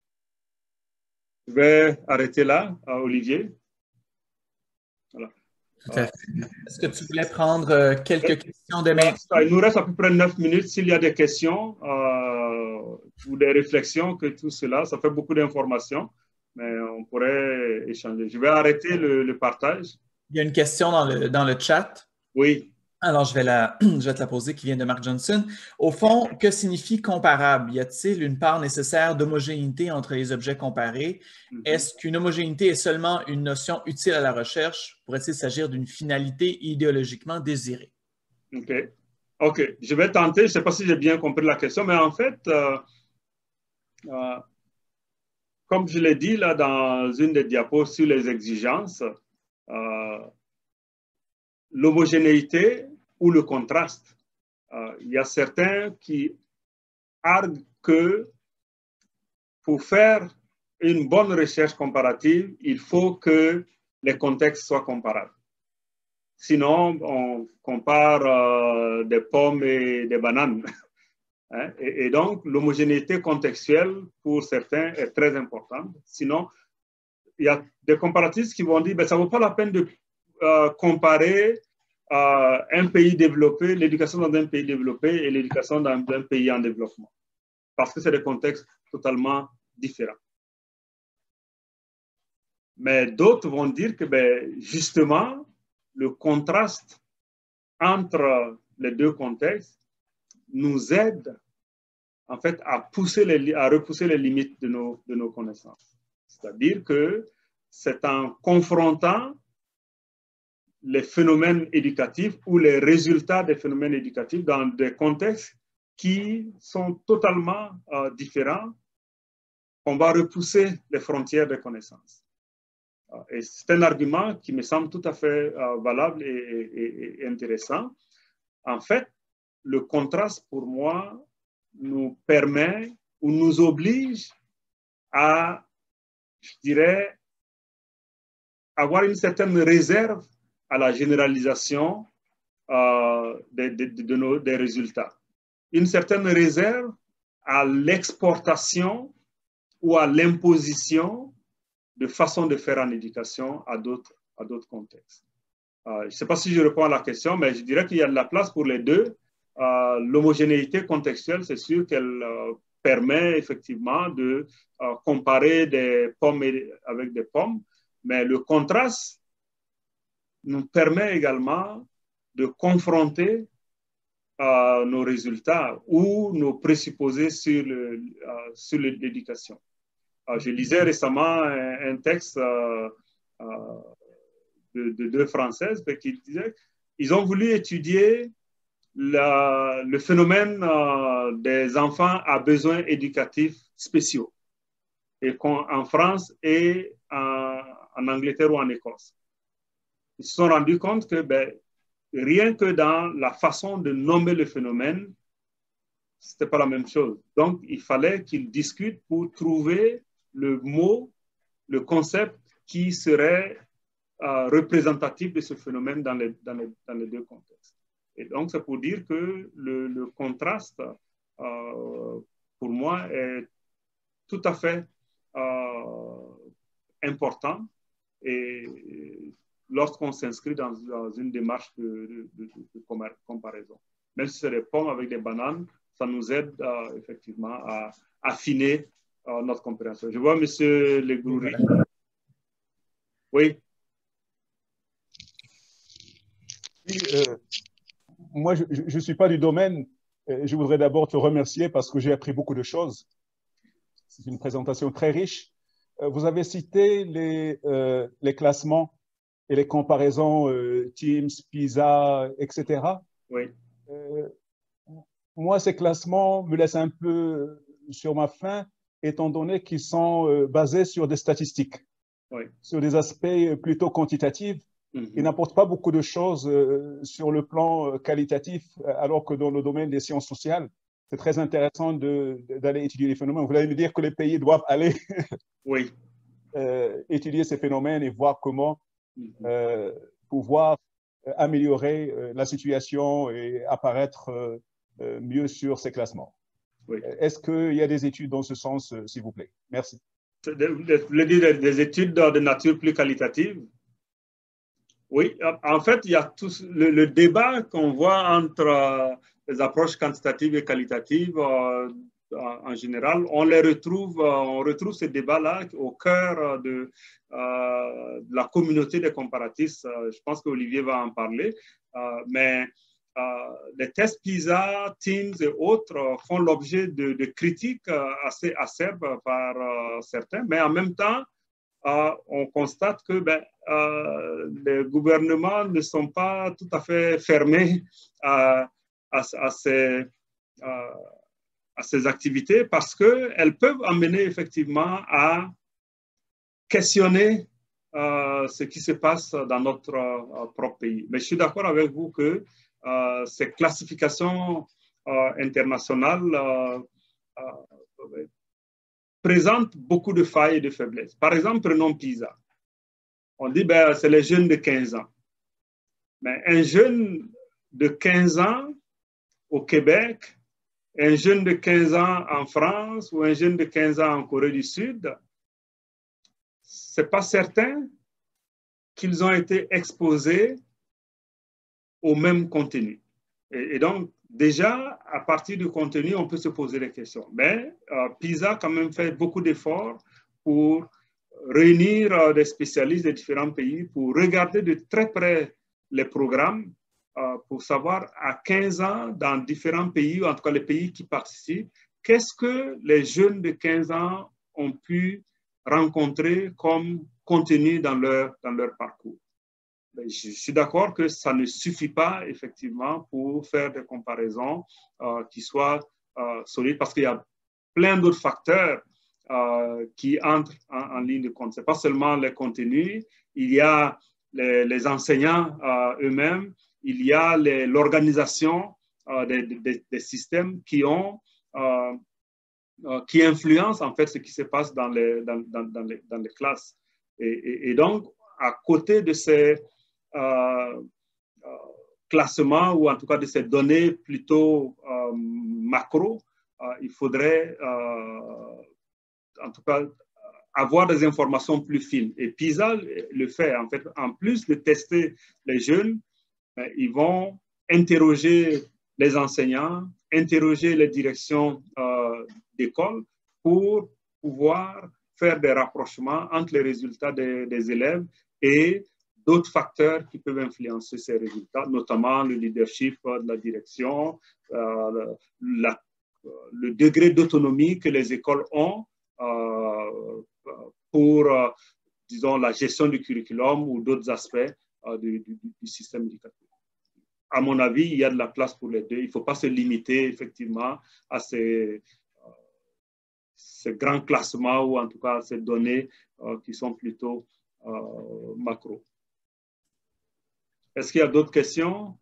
[SPEAKER 2] Je vais arrêter là, euh, Olivier. Voilà.
[SPEAKER 1] Tout à fait. Est-ce que tu voulais prendre euh, quelques questions de maintenant?
[SPEAKER 2] Il nous reste à peu près neuf minutes. S'il y a des questions euh, ou des réflexions, que tout cela, ça fait beaucoup d'informations, mais on pourrait échanger. Je vais arrêter le, le partage.
[SPEAKER 1] Il y a une question dans le, dans le chat.
[SPEAKER 2] Oui.
[SPEAKER 1] Alors, je vais, la, je vais te la poser, qui vient de Mark Johnson. Au fond, que signifie comparable? Y a-t-il une part nécessaire d'homogénéité entre les objets comparés? Mm-hmm. Est-ce qu'une homogénéité est seulement une notion utile à la recherche? Pourrait-il s'agir d'une finalité idéologiquement désirée?
[SPEAKER 2] OK. OK. Je vais tenter. Je ne sais pas si j'ai bien compris la question, mais en fait, euh, euh, comme je l'ai dit là dans une des diapos sur les exigences, euh, l'homogénéité ou le contraste. Euh, il y a certains qui arguent que pour faire une bonne recherche comparative, il faut que les contextes soient comparables. Sinon, on compare euh, des pommes et des bananes. Hein? Et, et donc, l'homogénéité contextuelle, pour certains, est très importante. Sinon, il y a des comparatistes qui vont dire que ça ne vaut pas la peine de euh, comparer euh, un pays développé, l'éducation dans un pays développé et l'éducation dans un pays en développement. Parce que c'est des contextes totalement différents. Mais d'autres vont dire que ben, justement, le contraste entre les deux contextes nous aide en fait à, pousser les, à repousser les limites de nos, de nos connaissances. C'est-à-dire que c'est en confrontant les phénomènes éducatifs ou les résultats des phénomènes éducatifs dans des contextes qui sont totalement euh, différents qu'on va repousser les frontières des connaissances. Et c'est un argument qui me semble tout à fait euh, valable et, et, et intéressant. En fait, le contraste, pour moi, nous permet ou nous oblige à, je dirais, avoir une certaine réserve à la généralisation euh, de, de, de nos, des résultats. Une certaine réserve à l'exportation ou à l'imposition de façon de faire en éducation à d'autres à d'autres contextes. Euh, je ne sais pas si je réponds à la question, mais je dirais qu'il y a de la place pour les deux. Euh, l'homogénéité contextuelle, c'est sûr qu'elle euh, permet effectivement de euh, comparer des pommes avec des pommes, mais le contraste nous permet également de confronter euh, nos résultats ou nos présupposés sur l'éducation. Euh, je lisais récemment un, un texte euh, euh, de, de deux Françaises qui disaient qu'ils ont voulu étudier la, le phénomène euh, des enfants à besoins éducatifs spéciaux et en France et en, en Angleterre ou en Écosse. Ils se sont rendus compte que ben, rien que dans la façon de nommer le phénomène, ce n'était pas la même chose. Donc, il fallait qu'ils discutent pour trouver le mot, le concept qui serait euh, représentatif de ce phénomène dans les, dans les, dans les deux contextes. Et donc, c'est pour dire que le, le contraste, euh, pour moi, est tout à fait euh, important. Et lorsqu'on s'inscrit dans, dans une démarche de, de, de, de comparaison. Même si c'est des pommes avec des bananes, ça nous aide euh, effectivement à affiner euh, notre compréhension. Je vois M. Legouri. Oui.
[SPEAKER 3] Oui euh, moi, je ne suis pas du domaine. Je voudrais d'abord te remercier parce que j'ai appris beaucoup de choses. C'est une présentation très riche. Vous avez cité les, euh, les classements et les comparaisons euh, Teams, PISA, et cetera.
[SPEAKER 2] Oui.
[SPEAKER 3] Euh, moi, ces classements me laissent un peu sur ma faim, étant donné qu'ils sont euh, basés sur des statistiques,
[SPEAKER 2] oui.
[SPEAKER 3] sur des aspects plutôt quantitatifs. Mm-hmm. Ils n'apportent pas beaucoup de choses euh, sur le plan qualitatif, alors que dans le domaine des sciences sociales, c'est très intéressant d'aller étudier les phénomènes. Vous allez me dire que les pays doivent aller
[SPEAKER 2] oui.
[SPEAKER 3] euh, étudier ces phénomènes et voir comment mm-hmm. euh, pouvoir améliorer euh, la situation et apparaître euh, euh, mieux sur ces classements. Oui. Est-ce qu'il y a des études dans ce sens, euh, s'il vous plaît? Merci.
[SPEAKER 2] Vous voulez dire des études de nature plus qualitative? Oui, en fait, il y a tout le, le débat qu'on voit entre euh, les approches quantitatives et qualitatives euh, en général. On les retrouve, euh, on retrouve ce débat-là au cœur de, euh, de la communauté des comparatistes. Euh, je pense qu'Olivier va en parler. Euh, mais euh, les tests PISA, Teams et autres font l'objet de, de critiques assez acerbes par euh, certains, mais en même temps, Euh, on constate que ben, euh, les gouvernements ne sont pas tout à fait fermés à, à, à, ces, à, à ces activités parce qu'elles peuvent amener effectivement à questionner euh, ce qui se passe dans notre euh, propre pays. Mais je suis d'accord avec vous que euh, ces classifications euh, internationales euh, euh, présente beaucoup de failles et de faiblesses. Par exemple, prenons PISA. On dit que ben, c'est les jeunes de quinze ans. Mais un jeune de quinze ans au Québec, un jeune de quinze ans en France ou un jeune de quinze ans en Corée du Sud, ce n'est pas certain qu'ils ont été exposés au même contenu. Et, et donc, déjà, à partir du contenu, on peut se poser des questions. Mais euh, PISA a quand même fait beaucoup d'efforts pour réunir euh, des spécialistes de différents pays pour regarder de très près les programmes euh, pour savoir à quinze ans, dans différents pays, ou en tout cas les pays qui participent, qu'est-ce que les jeunes de quinze ans ont pu rencontrer comme contenu dans leur, dans leur parcours. Je suis d'accord que ça ne suffit pas, effectivement, pour faire des comparaisons euh, qui soient euh, solides, parce qu'il y a plein d'autres facteurs euh, qui entrent en, en ligne de compte. Ce n'est pas seulement les contenus, il y a les, les enseignants euh, eux-mêmes, il y a l'organisation euh, des, des, des systèmes qui ont, euh, euh, qui influencent en fait ce qui se passe dans les, dans, dans, dans les, dans les classes. Et, et, et donc, à côté de ces Euh, euh, classement ou en tout cas de ces données plutôt euh, macro, euh, il faudrait euh, en tout cas avoir des informations plus fines. Et PISA le fait, en fait, en plus de tester les jeunes, ben, ils vont interroger les enseignants, interroger les directions euh, d'école pour pouvoir faire des rapprochements entre les résultats des, des élèves et d'autres facteurs qui peuvent influencer ces résultats, notamment le leadership de la direction, euh, la, le degré d'autonomie que les écoles ont euh, pour, euh, disons, la gestion du curriculum ou d'autres aspects euh, du, du, du système éducatif. À mon avis, il y a de la place pour les deux. Il ne faut pas se limiter, effectivement, à ces, euh, ces grands classements ou en tout cas à ces données euh, qui sont plutôt euh, macro. Est-ce qu'il y a d'autres questions?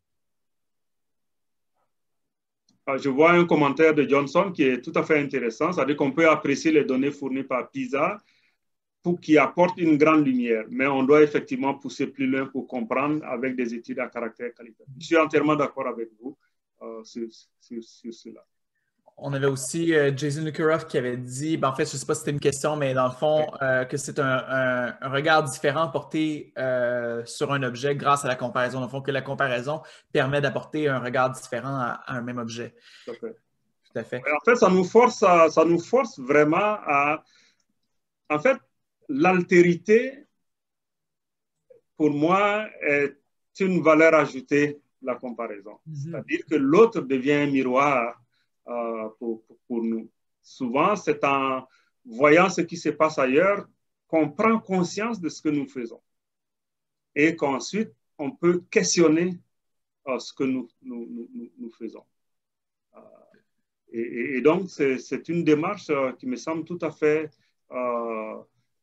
[SPEAKER 2] Je vois un commentaire de Johnson qui est tout à fait intéressant, c'est-à-dire qu'on peut apprécier les données fournies par PISA pour qui apportent une grande lumière, mais on doit effectivement pousser plus loin pour comprendre avec des études à caractère qualitatif. Je suis entièrement d'accord avec vous euh, sur, sur, sur cela.
[SPEAKER 1] On avait aussi euh, Jason Lukaroff qui avait dit, ben en fait, je ne sais pas si c'était une question, mais dans le fond, euh, que c'est un, un, un regard différent porté euh, sur un objet grâce à la comparaison. Dans le fond, que la comparaison permet d'apporter un regard différent à, à un même objet.
[SPEAKER 2] Tout à fait.
[SPEAKER 1] Tout à fait.
[SPEAKER 2] En fait, ça nous force, à, ça nous force vraiment à... En fait, l'altérité, pour moi, est une valeur ajoutée, la comparaison. Mm-hmm. C'est-à-dire que l'autre devient un miroir Euh, pour, pour, pour nous. Souvent, c'est en voyant ce qui se passe ailleurs qu'on prend conscience de ce que nous faisons et qu'ensuite, on peut questionner euh, ce que nous, nous, nous, nous faisons. Euh, et, et donc, c'est une démarche euh, qui me semble tout à fait euh,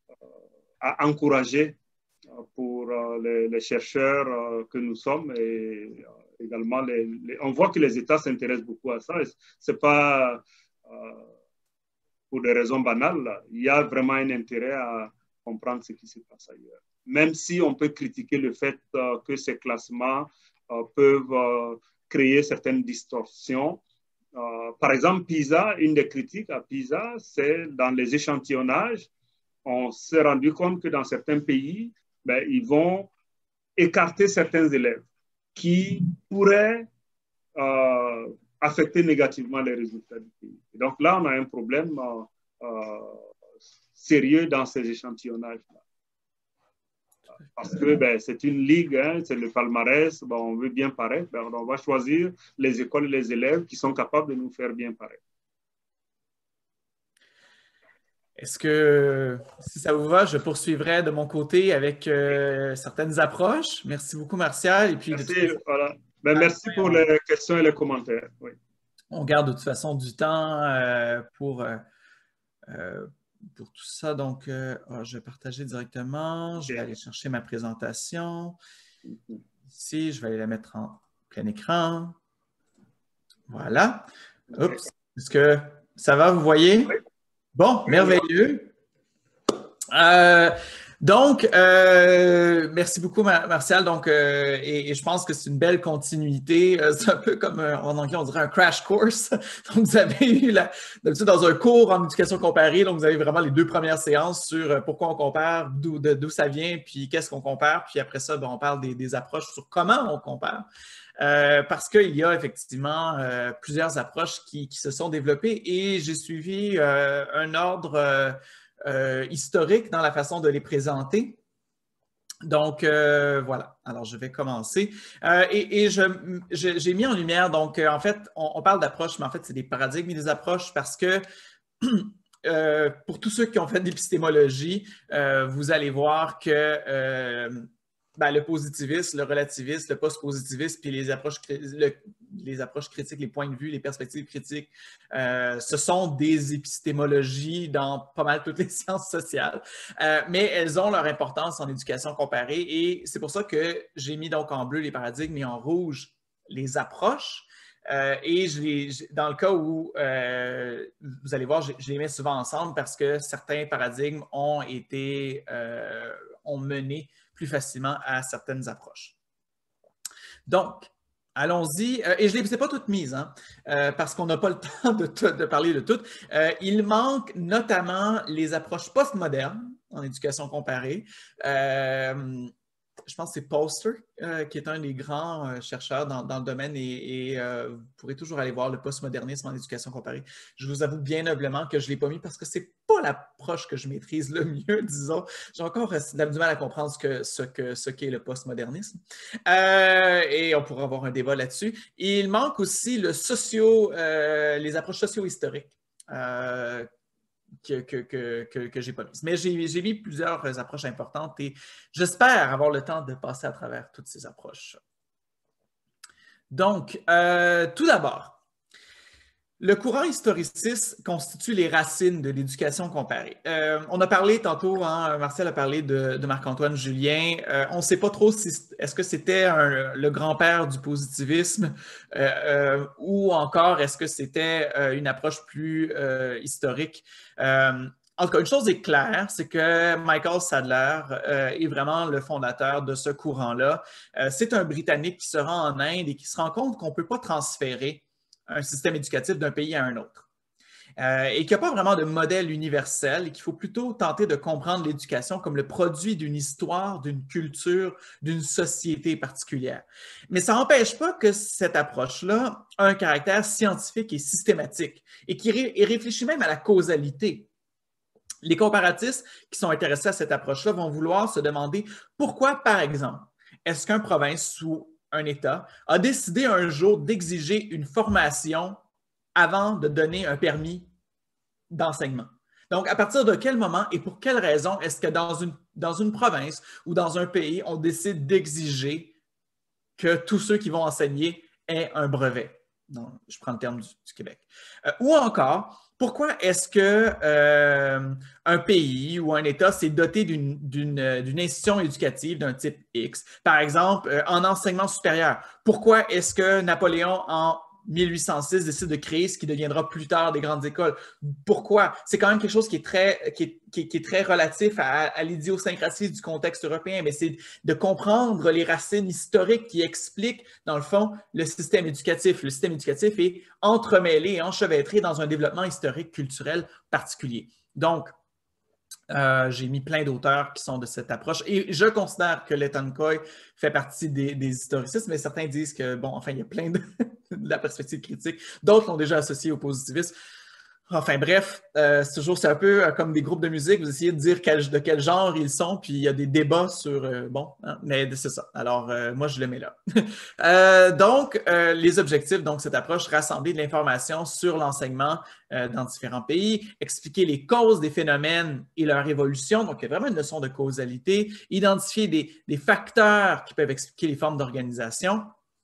[SPEAKER 2] à encourager pour euh, les, les chercheurs euh, que nous sommes et euh, également, les, les, on voit que les États s'intéressent beaucoup à ça. Ce n'est pas euh, pour des raisons banales. Là. Il y a vraiment un intérêt à comprendre ce qui se passe ailleurs. Même si on peut critiquer le fait euh, que ces classements euh, peuvent euh, créer certaines distorsions. Euh, par exemple, PISA, une des critiques à PISA, c'est dans les échantillonnages, on s'est rendu compte que dans certains pays, ben, ils vont écarter certains élèves qui pourraient euh, affecter négativement les résultats du pays. Et donc là, on a un problème euh, euh, sérieux dans ces échantillonnages-là. Parce que ben, c'est une ligue, hein, c'est le palmarès, ben, on veut bien paraître, ben, on va choisir les écoles et les élèves qui sont capables de nous faire bien paraître.
[SPEAKER 1] Est-ce que, si ça vous va, je poursuivrai de mon côté avec euh, certaines approches. Merci beaucoup, Martial. Et puis,
[SPEAKER 2] merci,
[SPEAKER 1] de toute façon,
[SPEAKER 2] voilà. Ben, merci pour les questions et les commentaires. Oui.
[SPEAKER 1] On garde de toute façon du temps euh, pour, euh, pour tout ça. Donc, euh, oh, je vais partager directement. Je vais aller chercher ma présentation. Ici, je vais aller la mettre en plein écran. Voilà. Oups. Est-ce que ça va, vous voyez?
[SPEAKER 2] Oui.
[SPEAKER 1] Bon, merveilleux. Euh, Donc, euh, merci beaucoup, Martial. Donc, euh, et, et je pense que c'est une belle continuité. C'est un peu comme, euh, en anglais, on dirait un crash course. Donc, vous avez eu, la, d'habitude, dans un cours en éducation comparée, donc vous avez vraiment les deux premières séances sur pourquoi on compare, d'où, de, d'où ça vient, puis qu'est-ce qu'on compare. Puis après ça, ben, on parle des, des approches sur comment on compare. Euh, parce qu'il y a effectivement euh, plusieurs approches qui, qui se sont développées et j'ai suivi euh, un ordre euh, Euh, historique dans la façon de les présenter. Donc, euh, voilà. Alors, je vais commencer. Euh, et et je, je, j'ai mis en lumière, donc, euh, en fait, on, on parle d'approches, mais en fait, c'est des paradigmes et des approches parce que euh, pour tous ceux qui ont fait de l'épistémologie, euh, vous allez voir que euh, ben, le positivisme, le relativisme, le post-positivisme, puis les approches, le, les approches critiques, les points de vue, les perspectives critiques, euh, ce sont des épistémologies dans pas mal toutes les sciences sociales, euh, mais elles ont leur importance en éducation comparée et c'est pour ça que j'ai mis donc en bleu les paradigmes et en rouge les approches. Euh, et je les, dans le cas où, euh, vous allez voir, je, je les mets souvent ensemble parce que certains paradigmes ont été, euh, ont mené plus facilement à certaines approches. Donc, allons-y. Euh, et je ne les ai pas toutes mises, hein, euh, parce qu'on n'a pas le temps de, de parler de toutes. Euh, il manque notamment les approches postmodernes en éducation comparée. Euh, je pense que c'est Poster, euh, qui est un des grands euh, chercheurs dans, dans le domaine et, et euh, vous pourrez toujours aller voir le postmodernisme en éducation comparée. Je vous avoue bien noblement que je ne l'ai pas mis parce que ce n'est pas l'approche que je maîtrise le mieux, disons. J'ai encore du mal à comprendre ce qu'est ce que, ce qu'est le postmodernisme. Euh, et on pourra avoir un débat là-dessus. Il manque aussi le socio, euh, les approches socio-historiques. Euh, que, que, que, que, que j'ai pas mises. Mais j'ai, j'ai mis plusieurs approches importantes et j'espère avoir le temps de passer à travers toutes ces approches. Donc, euh, tout d'abord, le courant historiciste constitue les racines de l'éducation comparée. Euh, on a parlé tantôt, hein, Martial a parlé de, de Marc-Antoine Julien. Euh, on ne sait pas trop si est-ce que c'était un, le grand-père du positivisme euh, euh, ou encore est-ce que c'était euh, une approche plus euh, historique. Euh, en tout cas, une chose est claire, c'est que Michael Sadler euh, est vraiment le fondateur de ce courant-là. Euh, c'est un Britannique qui se rend en Inde et qui se rend compte qu'on ne peut pas transférer un système éducatif d'un pays à un autre. Euh, et qu'il n'y a pas vraiment de modèle universel et qu'il faut plutôt tenter de comprendre l'éducation comme le produit d'une histoire, d'une culture, d'une société particulière. Mais ça n'empêche pas que cette approche-là a un caractère scientifique et systématique et qui ré- et réfléchit même à la causalité. Les comparatistes qui sont intéressés à cette approche-là vont vouloir se demander pourquoi, par exemple, est-ce qu'une province ou un État a décidé un jour d'exiger une formation avant de donner un permis d'enseignement. Donc, à partir de quel moment et pour quelle raison est-ce que dans une, dans une province ou dans un pays, on décide d'exiger que tous ceux qui vont enseigner aient un brevet? Non, je prends le terme du, du Québec. Euh, ou encore, pourquoi est-ce que euh, un pays ou un État s'est doté d'une, d'une, d'une institution éducative d'un type X? Par exemple, euh, en enseignement supérieur, pourquoi est-ce que Napoléon, en mille huit cent six, décide de créer ce qui deviendra plus tard des grandes écoles? Pourquoi? C'est quand même quelque chose qui est très, qui est, qui est, qui est très relatif à, à l'idiosyncrasie du contexte européen, mais c'est de comprendre les racines historiques qui expliquent, dans le fond, le système éducatif. Le système éducatif est entremêlé et enchevêtré dans un développement historique, culturel particulier. Donc, Euh, j'ai mis plein d'auteurs qui sont de cette approche et je considère que Letton Coy fait partie des, des historicistes, mais certains disent que, bon, enfin, il y a plein de, de la perspective critique. D'autres l'ont déjà associé au positivisme. Enfin bref, euh, c'est toujours c'est un peu euh, comme des groupes de musique, vous essayez de dire quel, de quel genre ils sont, puis il y a des débats sur, euh, bon, hein, mais c'est ça. Alors, euh, moi, je le mets là. euh, donc, euh, les objectifs, donc cette approche, rassembler de l'information sur l'enseignement euh, dans différents pays, expliquer les causes des phénomènes et leur évolution, donc il y a vraiment une notion de causalité, identifier des, des facteurs qui peuvent expliquer les formes d'organisation.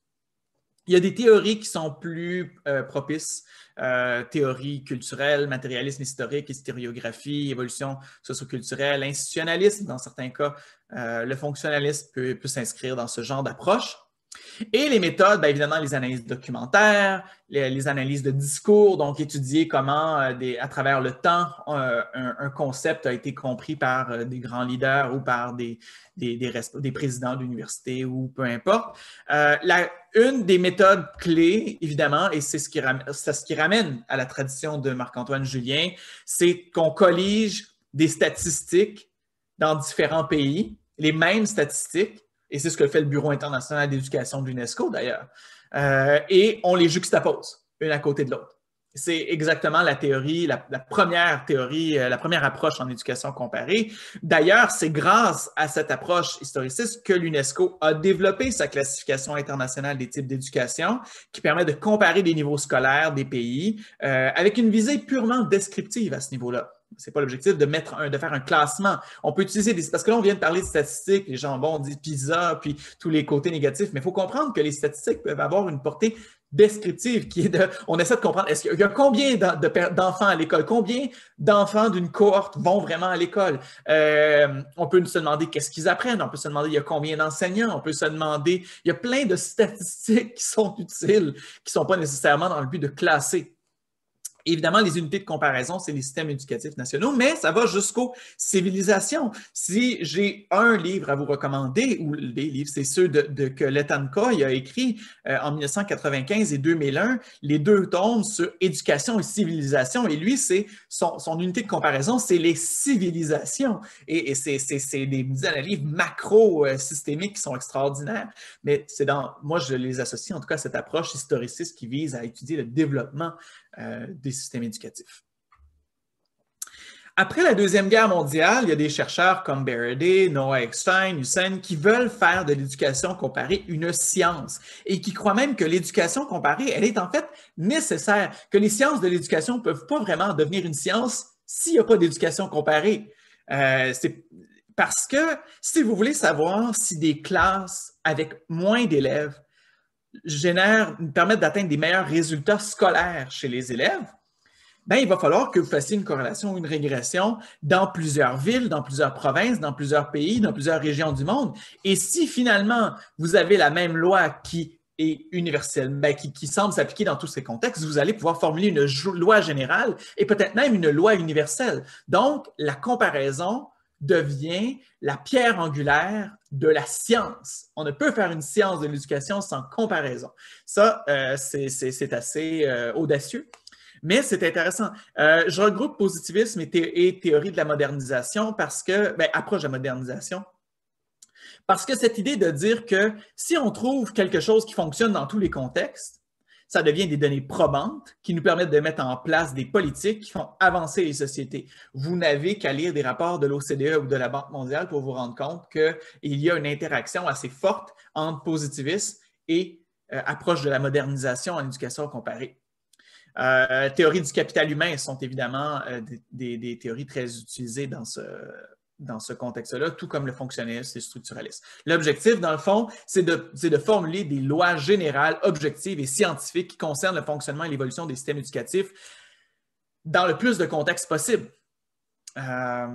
[SPEAKER 1] Il y a des théories qui sont plus euh, propices, euh, théorie culturelle, matérialisme historique, historiographie, évolution socioculturelle, institutionnalisme dans certains cas. Euh, le fonctionnalisme peut, peut s'inscrire dans ce genre d'approche. Et les méthodes, bien évidemment, les analyses documentaires, les, les analyses de discours, donc étudier comment, euh, des, à travers le temps, euh, un, un concept a été compris par euh, des grands leaders ou par des, des, des, des présidents d'université ou peu importe. Euh, la, une des méthodes clés, évidemment, et c'est ce qui, c'est ce qui ramène à la tradition de Marc-Antoine Julien, c'est qu'on collige des statistiques dans différents pays, les mêmes statistiques, et c'est ce que fait le Bureau international d'éducation de l'UNESCO d'ailleurs, euh, et on les juxtapose, une à côté de l'autre. C'est exactement la théorie, la, la première théorie, euh, la première approche en éducation comparée. D'ailleurs, c'est grâce à cette approche historiciste que l'UNESCO a développé sa classification internationale des types d'éducation qui permet de comparer les niveaux scolaires des pays euh, avec une visée purement descriptive à ce niveau-là. Ce n'est pas l'objectif de, mettre un, de faire un classement. On peut utiliser des... Parce que là, on vient de parler de statistiques, les gens, bon, on dit PISA, puis tous les côtés négatifs, mais il faut comprendre que les statistiques peuvent avoir une portée descriptive qui est de... On essaie de comprendre, est-ce qu'il y a combien d'enfants à l'école? Combien d'enfants d'une cohorte vont vraiment à l'école? Euh, on peut se demander qu'est-ce qu'ils apprennent. On peut se demander il y a combien d'enseignants. On peut se demander... Il y a plein de statistiques qui sont utiles, qui ne sont pas nécessairement dans le but de classer. Évidemment, les unités de comparaison, c'est les systèmes éducatifs nationaux, mais ça va jusqu'aux civilisations. Si j'ai un livre à vous recommander, ou les livres, c'est ceux de, de, que Letanka a écrit euh, en mille neuf cent quatre-vingt-quinze et deux mille un, les deux tomes sur éducation et civilisation, et lui, c'est son, son unité de comparaison, c'est les civilisations. Et, et c'est des dizaines de livres macro-systémiques qui sont extraordinaires, mais c'est dans, moi, je les associe en tout cas à cette approche historiciste qui vise à étudier le développement Euh, des systèmes éducatifs. Après la Deuxième Guerre mondiale, il y a des chercheurs comme Baraday, Noah Eckstein, Hussein, qui veulent faire de l'éducation comparée une science et qui croient même que l'éducation comparée, elle est en fait nécessaire, que les sciences de l'éducation ne peuvent pas vraiment devenir une science s'il n'y a pas d'éducation comparée. Euh, c'est parce que si vous voulez savoir si des classes avec moins d'élèves génèrent, permettent d'atteindre des meilleurs résultats scolaires chez les élèves, ben, il va falloir que vous fassiez une corrélation ou une régression dans plusieurs villes, dans plusieurs provinces, dans plusieurs pays, dans plusieurs régions du monde. Et si finalement, vous avez la même loi qui est universelle, ben, qui, qui semble s'appliquer dans tous ces contextes, vous allez pouvoir formuler une loi générale et peut-être même une loi universelle. Donc, la comparaison devient la pierre angulaire de la science. On ne peut faire une science de l'éducation sans comparaison. Ça, euh, c'est assez euh, audacieux, mais c'est intéressant. Euh, je regroupe positivisme et, thé et théorie de la modernisation parce que, ben, approche de la modernisation, parce que cette idée de dire que si on trouve quelque chose qui fonctionne dans tous les contextes, ça devient des données probantes qui nous permettent de mettre en place des politiques qui font avancer les sociétés. Vous n'avez qu'à lire des rapports de l'O C D E ou de la Banque mondiale pour vous rendre compte qu'il y a une interaction assez forte entre positivisme et euh, approche de la modernisation en éducation comparée. Euh, théories du capital humain sont évidemment euh, des, des, des théories très utilisées dans ce dans ce contexte-là, tout comme le fonctionnalisme et le structuralisme. L'objectif, dans le fond, c'est de, de formuler des lois générales, objectives et scientifiques qui concernent le fonctionnement et l'évolution des systèmes éducatifs dans le plus de contextes possible. Euh,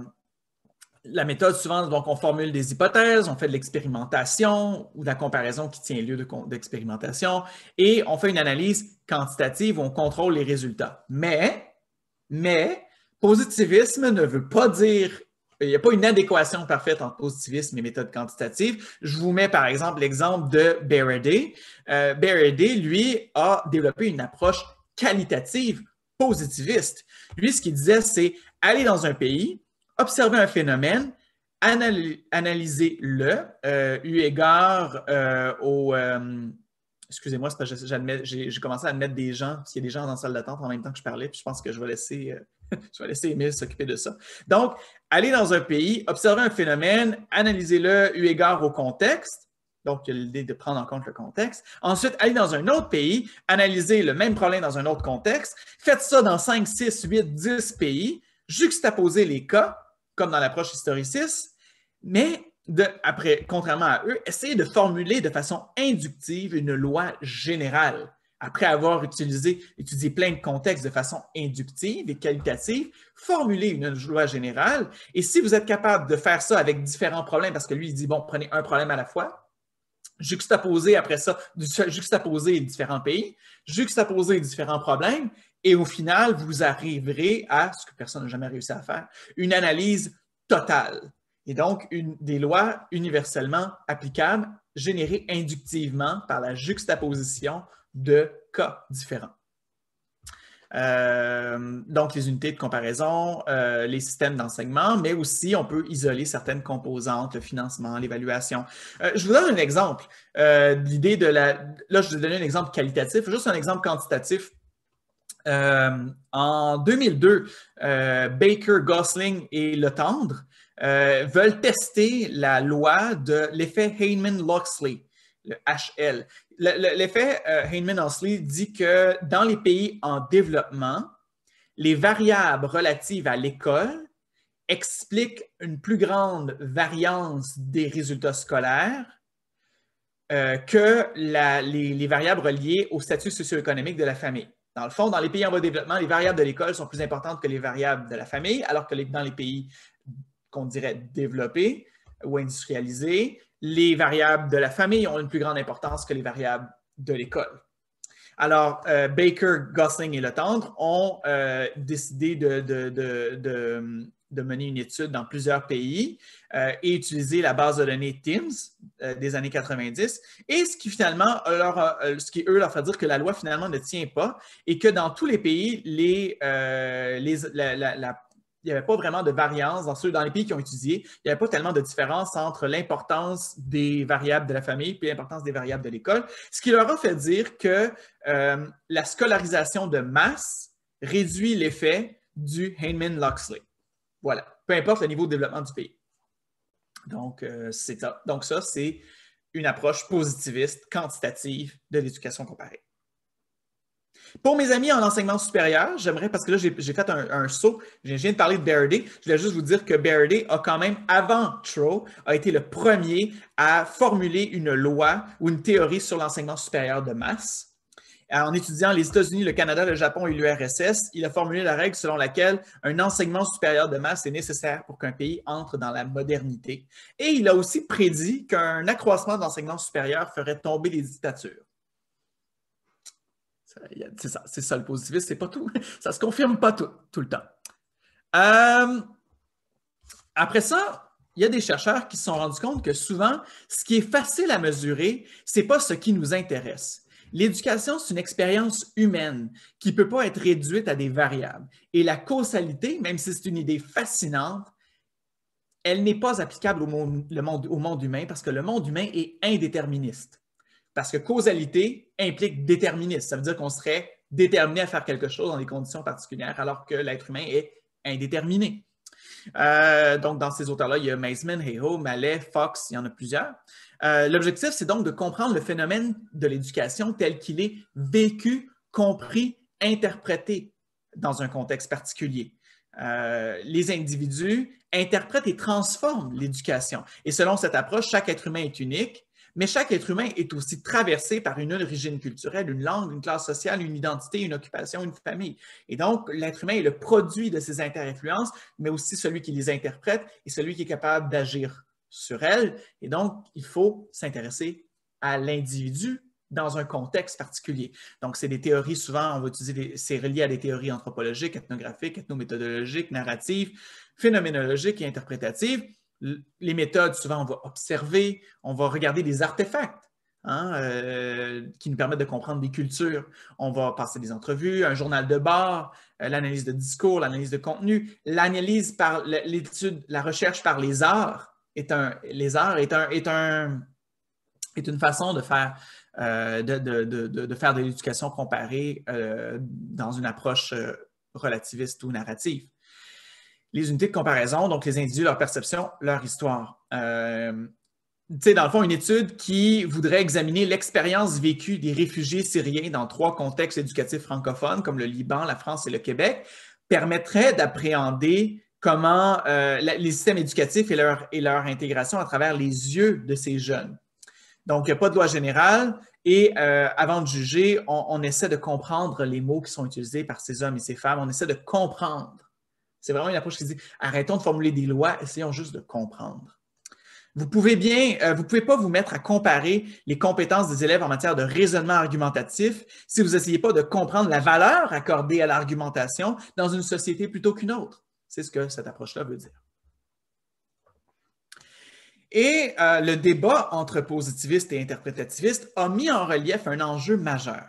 [SPEAKER 1] la méthode, souvent, donc, on formule des hypothèses, on fait de l'expérimentation ou de la comparaison qui tient lieu d'expérimentation et on fait une analyse quantitative où on contrôle les résultats. Mais, mais, positivisme ne veut pas dire il n'y a pas une adéquation parfaite entre positivisme et méthode quantitative. Je vous mets par exemple l'exemple de Baraday. Euh, Baraday, lui, a développé une approche qualitative positiviste. Lui, ce qu'il disait, c'est aller dans un pays, observer un phénomène, analy analyser-le, euh, eu égard euh, au... Euh, excusez-moi, c'est parce que j'ai commencé à admettre des gens, parce qu'il y a des gens dans la salle d'attente en même temps que je parlais, puis je pense que je vais laisser... Euh, Je vais laisser Émile s'occuper de ça. Donc, aller dans un pays, observer un phénomène, analyser-le eu égard au contexte. Donc, il y a l'idée de prendre en compte le contexte. Ensuite, aller dans un autre pays, analyser le même problème dans un autre contexte. Faites ça dans cinq, six, huit, dix pays. Juxtaposer les cas, comme dans l'approche historiciste. Mais, de, après, contrairement à eux, essayez de formuler de façon inductive une loi générale. Après avoir utilisé, étudié plein de contextes de façon inductive et qualitative, formulez une loi générale. Et si vous êtes capable de faire ça avec différents problèmes, parce que lui, il dit, bon, prenez un problème à la fois, juxtaposer après ça, juxtaposer différents pays, juxtaposer différents problèmes, et au final, vous arriverez à ce que personne n'a jamais réussi à faire, une analyse totale. Et donc, une, des lois universellement applicables, générées inductivement par la juxtaposition de cas différents. Euh, donc, les unités de comparaison, euh, les systèmes d'enseignement, mais aussi on peut isoler certaines composantes, le financement, l'évaluation. Euh, je vous donne un exemple. Euh, L'idée de la... Là, je vous ai donné un exemple qualitatif, juste un exemple quantitatif. Euh, en deux mille deux, euh, Baker, Gosling et Letendre euh, veulent tester la loi de l'effet Heinemann-Loxley, le H L. L'effet euh, Heinemann-Loxley dit que dans les pays en développement, les variables relatives à l'école expliquent une plus grande variance des résultats scolaires euh, que la, les, les variables reliées au statut socio-économique de la famille. Dans le fond, dans les pays en voie de développement, les variables de l'école sont plus importantes que les variables de la famille, alors que les, dans les pays qu'on dirait développés ou industrialisés, les variables de la famille ont une plus grande importance que les variables de l'école. Alors, euh, Baker, Gosling et Letendre ont euh, décidé de, de, de, de, de mener une étude dans plusieurs pays euh, et utiliser la base de données Teams euh, des années quatre-vingt-dix, et ce qui finalement, leur, euh, ce qui eux leur fait dire que la loi finalement ne tient pas et que dans tous les pays, les, euh, les, la, la, la il n'y avait pas vraiment de variance dans ceux, dans les pays qui ont étudié. Il n'y avait pas tellement de différence entre l'importance des variables de la famille et l'importance des variables de l'école, ce qui leur a fait dire que euh, la scolarisation de masse réduit l'effet du Heinemann-Loxley. Voilà, peu importe le niveau de développement du pays. Donc, euh, c'est ça. Donc, ça, c'est une approche positiviste, quantitative de l'éducation comparée. Pour mes amis en enseignement supérieur, j'aimerais, parce que là, j'ai fait un, un saut, je viens de parler de Baraday, je voulais juste vous dire que Baraday a quand même, avant Trow, a été le premier à formuler une loi ou une théorie sur l'enseignement supérieur de masse. En étudiant les États-Unis, le Canada, le Japon et l'U R S S, il a formulé la règle selon laquelle un enseignement supérieur de masse est nécessaire pour qu'un pays entre dans la modernité. Et il a aussi prédit qu'un accroissement de l'enseignement supérieur ferait tomber les dictatures. C'est ça, c'est ça le positivisme, c'est pas tout. Ça ne se confirme pas tout, tout le temps. Euh, après ça, il y a des chercheurs qui se sont rendus compte que souvent, ce qui est facile à mesurer, ce n'est pas ce qui nous intéresse. L'éducation, c'est une expérience humaine qui ne peut pas être réduite à des variables. Et la causalité, même si c'est une idée fascinante, elle n'est pas applicable au monde, le monde, au monde humain parce que le monde humain est indéterministe. Parce que causalité implique déterminisme. Ça veut dire qu'on serait déterminé à faire quelque chose dans des conditions particulières, alors que l'être humain est indéterminé. Euh, donc, dans ces auteurs-là, il y a Maisman, Hayhoe, Mallet, Fox, il y en a plusieurs. Euh, L'objectif, c'est donc de comprendre le phénomène de l'éducation tel qu'il est vécu, compris, interprété dans un contexte particulier. Euh, les individus interprètent et transforment l'éducation. Et selon cette approche, chaque être humain est unique. Mais chaque être humain est aussi traversé par une origine culturelle, une langue, une classe sociale, une identité, une occupation, une famille. Et donc, l'être humain est le produit de ces interinfluences, mais aussi celui qui les interprète et celui qui est capable d'agir sur elles. Et donc, il faut s'intéresser à l'individu dans un contexte particulier. Donc, c'est des théories, souvent, on va utiliser, c'est relié à des théories anthropologiques, ethnographiques, ethnométhodologiques, narratives, phénoménologiques et interprétatives. Les méthodes, souvent, on va observer, on va regarder des artefacts hein, euh, qui nous permettent de comprendre des cultures. On va passer des entrevues, un journal de bord, euh, l'analyse de discours, l'analyse de contenu, l'analyse par l'étude, la recherche par les arts est un, les arts est, un, est, un, est une façon de faire, euh, de, de, de, de faire de l'éducation comparée euh, dans une approche euh, relativiste ou narrative. Les unités de comparaison, donc les individus, leur perception, leur histoire. Euh, tu sais, dans le fond, une étude qui voudrait examiner l'expérience vécue des réfugiés syriens dans trois contextes éducatifs francophones, comme le Liban, la France et le Québec, permettrait d'appréhender comment euh, les systèmes éducatifs et leur, et leur intégration à travers les yeux de ces jeunes. Donc, il n'y a pas de loi générale et euh, avant de juger, on, on essaie de comprendre les mots qui sont utilisés par ces hommes et ces femmes. On essaie de comprendre. C'est vraiment une approche qui dit « Arrêtons de formuler des lois, essayons juste de comprendre ». Vous pouvez bien, euh, vous pouvez pas vous mettre à comparer les compétences des élèves en matière de raisonnement argumentatif si vous n'essayez pas de comprendre la valeur accordée à l'argumentation dans une société plutôt qu'une autre. C'est ce que cette approche-là veut dire. Et euh, le débat entre positivistes et interprétativistes a mis en relief un enjeu majeur.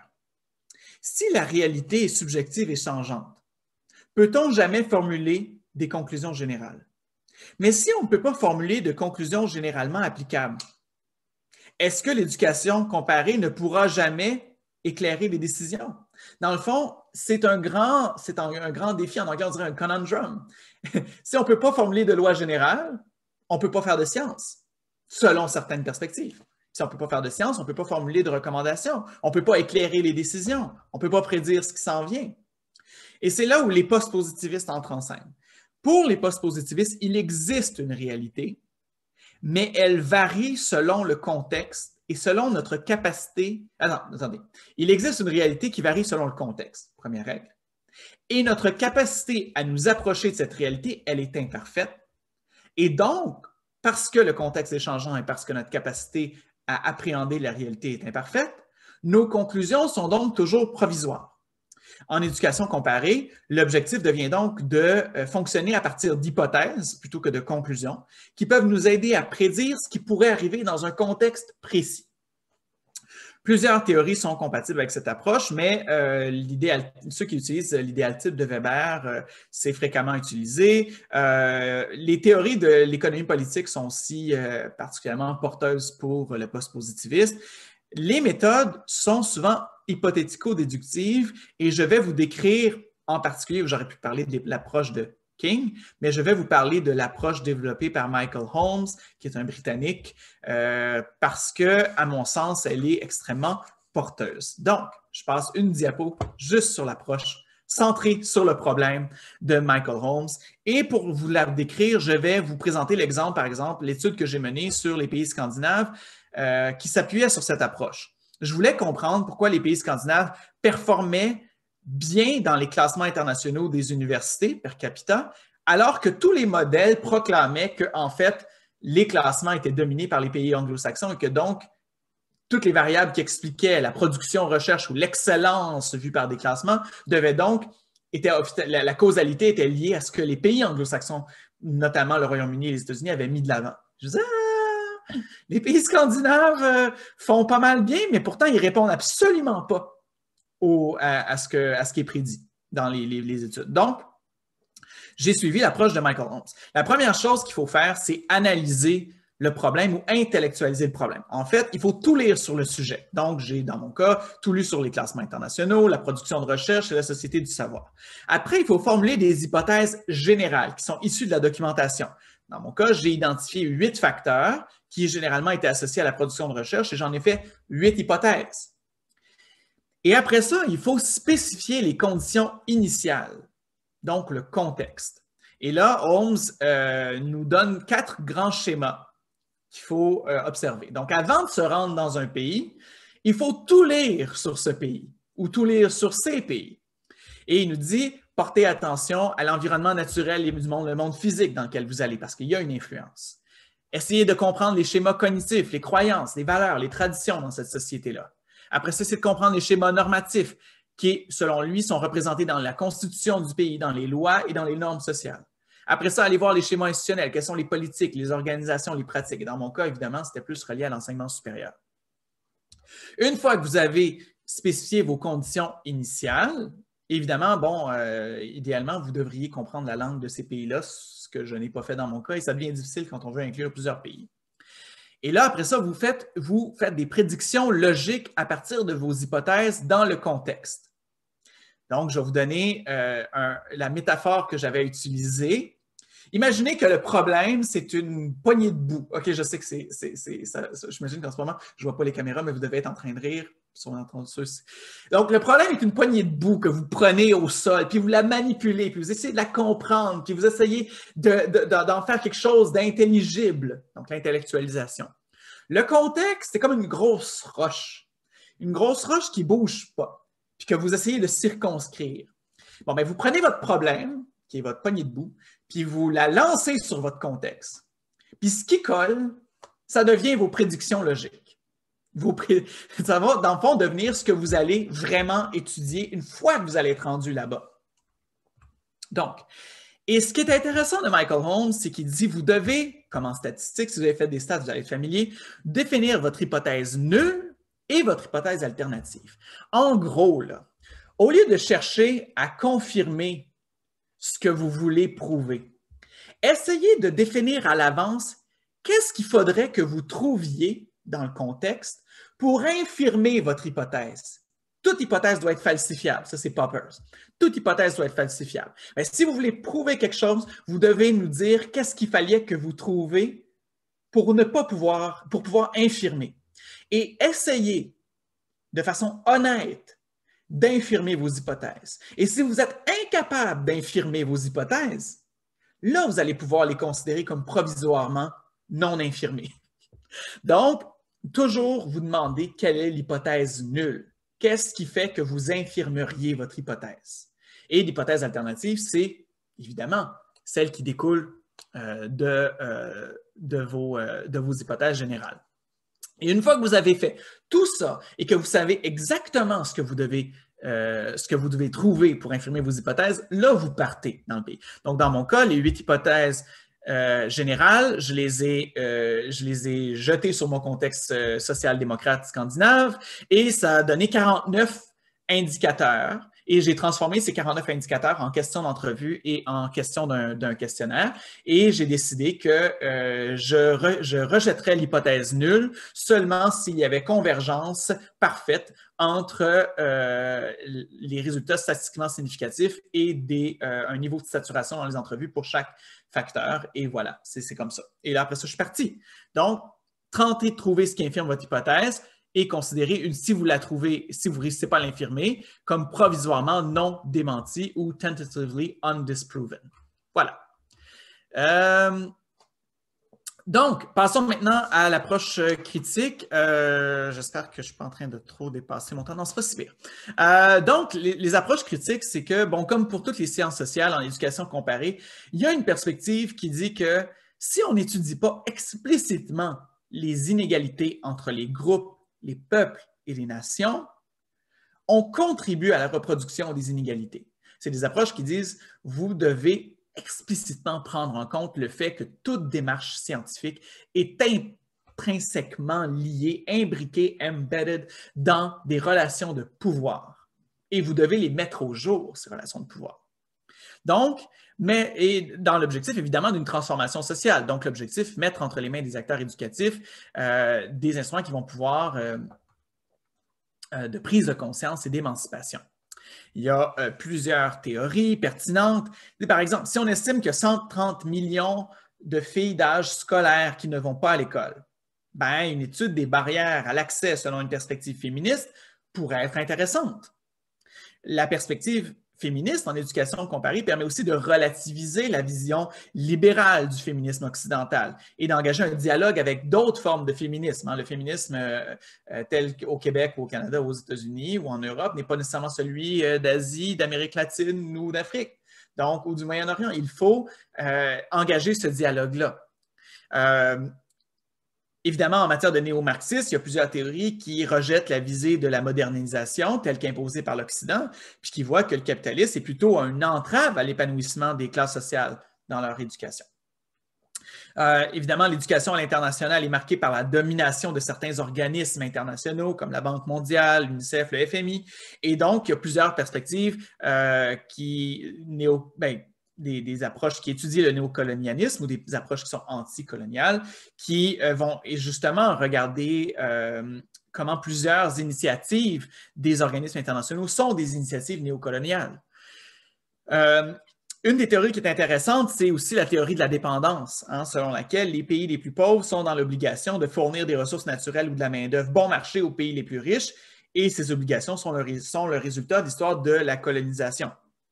[SPEAKER 1] Si la réalité est subjective et changeante, peut-on jamais formuler des conclusions générales? Mais si on ne peut pas formuler de conclusions généralement applicables, est-ce que l'éducation comparée ne pourra jamais éclairer les décisions? Dans le fond, c'est un grand, c'est un, un grand défi, en anglais on dirait un conundrum. Si on ne peut pas formuler de loi générale, on ne peut pas faire de science, selon certaines perspectives. Si on ne peut pas faire de science, on ne peut pas formuler de recommandations, on ne peut pas éclairer les décisions, on ne peut pas prédire ce qui s'en vient. Et c'est là où les post-positivistes entrent en scène. Pour les post-positivistes, il existe une réalité, mais elle varie selon le contexte et selon notre capacité... Ah non, attendez. Il existe une réalité qui varie selon le contexte, première règle. Et notre capacité à nous approcher de cette réalité, elle est imparfaite. Et donc, parce que le contexte est changeant et parce que notre capacité à appréhender la réalité est imparfaite, nos conclusions sont donc toujours provisoires. En éducation comparée, l'objectif devient donc de fonctionner à partir d'hypothèses plutôt que de conclusions qui peuvent nous aider à prédire ce qui pourrait arriver dans un contexte précis. Plusieurs théories sont compatibles avec cette approche, mais euh, l'idéal, ceux qui utilisent l'idéal type de Weber, euh, c'est fréquemment utilisé. Euh, les théories de l'économie politique sont aussi euh, particulièrement porteuses pour le post-positiviste. Les méthodes sont souvent hypothético-déductives et je vais vous décrire en particulier, j'aurais pu parler de l'approche de King, mais je vais vous parler de l'approche développée par Michael Holmes, qui est un Britannique, euh, parce que, à mon sens, elle est extrêmement porteuse. Donc, je passe une diapo juste sur l'approche centrée sur le problème de Michael Holmes. Et pour vous la décrire, je vais vous présenter l'exemple, par exemple, l'étude que j'ai menée sur les pays scandinaves euh, qui s'appuyait sur cette approche. Je voulais comprendre pourquoi les pays scandinaves performaient bien dans les classements internationaux des universités per capita, alors que tous les modèles proclamaient que, en fait, les classements étaient dominés par les pays anglo-saxons et que donc, toutes les variables qui expliquaient la production, recherche ou l'excellence vue par des classements devaient donc, étaient, la, la causalité était liée à ce que les pays anglo-saxons, notamment le Royaume-Uni et les États-Unis, avaient mis de l'avant. Je disais, ah, les pays scandinaves euh, font pas mal bien, mais pourtant, ils répondent absolument pas Au, à, à, ce que, à ce qui est prédit dans les, les, les études. Donc, j'ai suivi l'approche de Michael Holmes. La première chose qu'il faut faire, c'est analyser le problème ou intellectualiser le problème. En fait, il faut tout lire sur le sujet. Donc, j'ai, dans mon cas, tout lu sur les classements internationaux, la production de recherche et la société du savoir. Après, il faut formuler des hypothèses générales qui sont issues de la documentation. Dans mon cas, j'ai identifié huit facteurs qui généralement étaient associés à la production de recherche et j'en ai fait huit hypothèses. Et après ça, il faut spécifier les conditions initiales, donc le contexte. Et là, Holmes euh, nous donne quatre grands schémas qu'il faut euh, observer. Donc, avant de se rendre dans un pays, il faut tout lire sur ce pays ou tout lire sur ces pays. Et il nous dit, portez attention à l'environnement naturel du monde, le monde physique dans lequel vous allez, parce qu'il y a une influence. Essayez de comprendre les schémas cognitifs, les croyances, les valeurs, les traditions dans cette société-là. Après ça, c'est de comprendre les schémas normatifs qui, selon lui, sont représentés dans la constitution du pays, dans les lois et dans les normes sociales. Après ça, allez voir les schémas institutionnels, quelles sont les politiques, les organisations, les pratiques. Et dans mon cas, évidemment, c'était plus relié à l'enseignement supérieur. Une fois que vous avez spécifié vos conditions initiales, évidemment, bon, euh, idéalement, vous devriez comprendre la langue de ces pays-là, ce que je n'ai pas fait dans mon cas, et ça devient difficile quand on veut inclure plusieurs pays. Et là, après ça, vous faites, vous faites des prédictions logiques à partir de vos hypothèses dans le contexte. Donc, je vais vous donner euh, un, la métaphore que j'avais utilisée. Imaginez que le problème, c'est une poignée de boue. OK, je sais que c'est... J'imagine qu'en ce moment, je ne vois pas les caméras, mais vous devez être en train de rire. Donc, le problème est une poignée de boue que vous prenez au sol, puis vous la manipulez, puis vous essayez de la comprendre, puis vous essayez de, de, de, d'en faire quelque chose d'intelligible. Donc, l'intellectualisation. Le contexte, c'est comme une grosse roche. Une grosse roche qui ne bouge pas, puis que vous essayez de circonscrire. Bon, bien, vous prenez votre problème, qui est votre poignée de boue, puis vous la lancez sur votre contexte. Puis ce qui colle, ça devient vos prédictions logiques. Vos pré... Ça va, dans le fond, devenir ce que vous allez vraiment étudier une fois que vous allez être rendu là-bas. Donc, et ce qui est intéressant de Michael Holmes, c'est qu'il dit, vous devez, comme en statistique, si vous avez fait des stats, vous allez être familier, définir votre hypothèse nulle et votre hypothèse alternative. En gros, là, au lieu de chercher à confirmer ce que vous voulez prouver, essayez de définir à l'avance qu'est-ce qu'il faudrait que vous trouviez dans le contexte pour infirmer votre hypothèse. Toute hypothèse doit être falsifiable. Ça, c'est Poppers. Toute hypothèse doit être falsifiable. Mais si vous voulez prouver quelque chose, vous devez nous dire qu'est-ce qu'il fallait que vous trouviez pour ne pas pouvoir, pour pouvoir infirmer. Et essayez de façon honnête d'infirmer vos hypothèses. Et si vous êtes incapable d'infirmer vos hypothèses, là, vous allez pouvoir les considérer comme provisoirement non infirmées. Donc, toujours vous demandez quelle est l'hypothèse nulle. Qu'est-ce qui fait que vous infirmeriez votre hypothèse? Et l'hypothèse alternative, c'est évidemment celle qui découle euh, de, euh, de, vos, euh, de vos hypothèses générales. Et une fois que vous avez fait tout ça et que vous savez exactement ce que vous devez, euh, ce que vous devez trouver pour infirmer vos hypothèses, là, vous partez dans le pays. Donc, dans mon cas, les huit hypothèses Euh, générales, je les ai, euh, je les ai jetées sur mon contexte euh, social-démocrate scandinave et ça a donné quarante-neuf indicateurs et j'ai transformé ces quarante-neuf indicateurs en questions d'entrevue et en questions d'un d'un questionnaire et j'ai décidé que euh, je, re, je rejetterais l'hypothèse nulle seulement s'il y avait convergence parfaite entre euh, les résultats statistiquement significatifs et des, euh, un niveau de saturation dans les entrevues pour chaque facteur. Et voilà, c'est comme ça. Et là, après ça, je suis parti. Donc, tentez de trouver ce qui infirme votre hypothèse et considérez, une, si vous la trouvez, si vous ne réussissez pas à l'infirmer, comme provisoirement non démenti ou tentatively undisproven. Voilà. Euh, Donc, passons maintenant à l'approche critique. Euh, J'espère que je ne suis pas en train de trop dépasser mon temps. Non, c'est pas si pire. Euh, donc, les, les approches critiques, c'est que, bon, comme pour toutes les sciences sociales en éducation comparée, il y a une perspective qui dit que si on n'étudie pas explicitement les inégalités entre les groupes, les peuples et les nations, on contribue à la reproduction des inégalités. C'est des approches qui disent, vous devez explicitement prendre en compte le fait que toute démarche scientifique est intrinsèquement liée, imbriquée, embedded dans des relations de pouvoir. Et vous devez les mettre au jour, ces relations de pouvoir. Donc, mais et dans l'objectif, évidemment, d'une transformation sociale. Donc, l'objectif, mettre entre les mains des acteurs éducatifs euh, des instruments qui vont pouvoir euh, euh, de prise de conscience et d'émancipation. Il y a euh, plusieurs théories pertinentes. Par exemple, si on estime qu'il y a cent trente millions de filles d'âge scolaire qui ne vont pas à l'école, ben, une étude des barrières à l'accès selon une perspective féministe pourrait être intéressante. La perspective féministe en éducation comparée permet aussi de relativiser la vision libérale du féminisme occidental et d'engager un dialogue avec d'autres formes de féminisme. Hein. Le féminisme euh, euh, tel qu'au Québec, au Canada, aux États-Unis ou en Europe n'est pas nécessairement celui euh, d'Asie, d'Amérique latine ou d'Afrique, donc ou du Moyen-Orient. Il faut euh, engager ce dialogue-là. Euh, Évidemment, en matière de néo-marxisme, il y a plusieurs théories qui rejettent la visée de la modernisation telle qu'imposée par l'Occident, puis qui voient que le capitalisme est plutôt une entrave à l'épanouissement des classes sociales dans leur éducation. Euh, évidemment, l'éducation à l'international est marquée par la domination de certains organismes internationaux comme la Banque mondiale, l'UNICEF, le F M I, et donc il y a plusieurs perspectives euh, qui néo, ben, Des, des approches qui étudient le néocolonialisme ou des approches qui sont anticoloniales, qui euh, vont justement regarder euh, comment plusieurs initiatives des organismes internationaux sont des initiatives néocoloniales. Euh, une des théories qui est intéressante, c'est aussi la théorie de la dépendance, hein, selon laquelle les pays les plus pauvres sont dans l'obligation de fournir des ressources naturelles ou de la main-d'œuvre bon marché aux pays les plus riches, et ces obligations sont le, sont le résultat de l'histoire de la colonisation.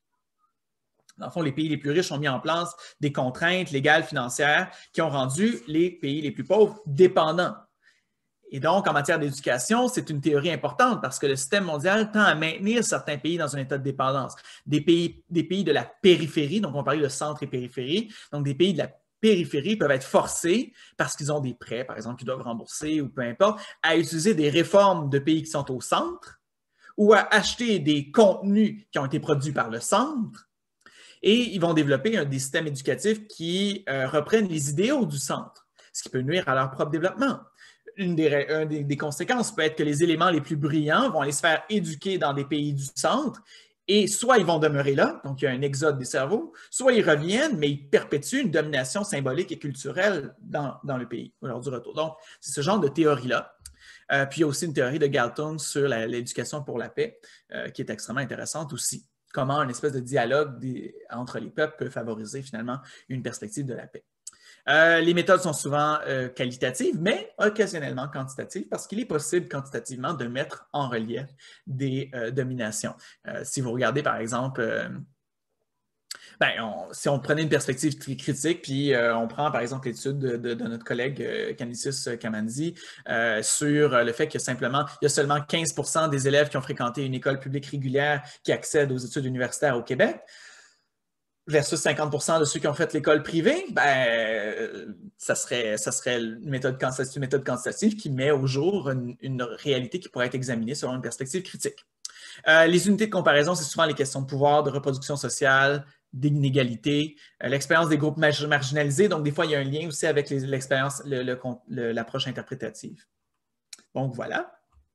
[SPEAKER 1] Dans le fond, les pays les plus riches ont mis en place des contraintes légales financières qui ont rendu les pays les plus pauvres dépendants. Et donc, en matière d'éducation, c'est une théorie importante parce que le système mondial tend à maintenir certains pays dans un état de dépendance. Des pays, des pays de la périphérie, donc on parlait de centre et périphérie, donc des pays de la périphérie peuvent être forcés, parce qu'ils ont des prêts, par exemple, qu'ils doivent rembourser ou peu importe, à utiliser des réformes de pays qui sont au centre ou à acheter des contenus qui ont été produits par le centre. Et ils vont développer un, des systèmes éducatifs qui euh, reprennent les idéaux du centre, ce qui peut nuire à leur propre développement. Une des, une des, des conséquences peut être que les éléments les plus brillants vont aller se faire éduquer dans des pays du centre et soit ils vont demeurer là, donc il y a un exode des cerveaux, soit ils reviennent, mais ils perpétuent une domination symbolique et culturelle dans, dans le pays lors du retour. Donc, c'est ce genre de théorie-là. Euh, puis il y a aussi une théorie de Galton sur l'éducation pour la paix euh, qui est extrêmement intéressante aussi. Comment une espèce de dialogue des, entre les peuples peut favoriser finalement une perspective de la paix. Euh, les méthodes sont souvent euh, qualitatives, mais occasionnellement quantitatives, parce qu'il est possible quantitativement de mettre en relief des euh, dominations. Euh, si vous regardez, par exemple, euh, ben, on, si on prenait une perspective critique, puis euh, on prend, par exemple, l'étude de, de, de notre collègue euh, Canisius Kamandi euh, sur le fait que simplement, il y a seulement quinze pour cent des élèves qui ont fréquenté une école publique régulière qui accèdent aux études universitaires au Québec, versus cinquante pour cent de ceux qui ont fait l'école privée, ben, ça serait, ça serait une méthode quantitative, une méthode quantitative qui met au jour une, une réalité qui pourrait être examinée selon une perspective critique. Euh, les unités de comparaison, c'est souvent les questions de pouvoir, de reproduction sociale, d'inégalité, euh, l'expérience des groupes mar marginalisés. Donc, des fois, il y a un lien aussi avec l'expérience, l'approche interprétative. Donc, voilà.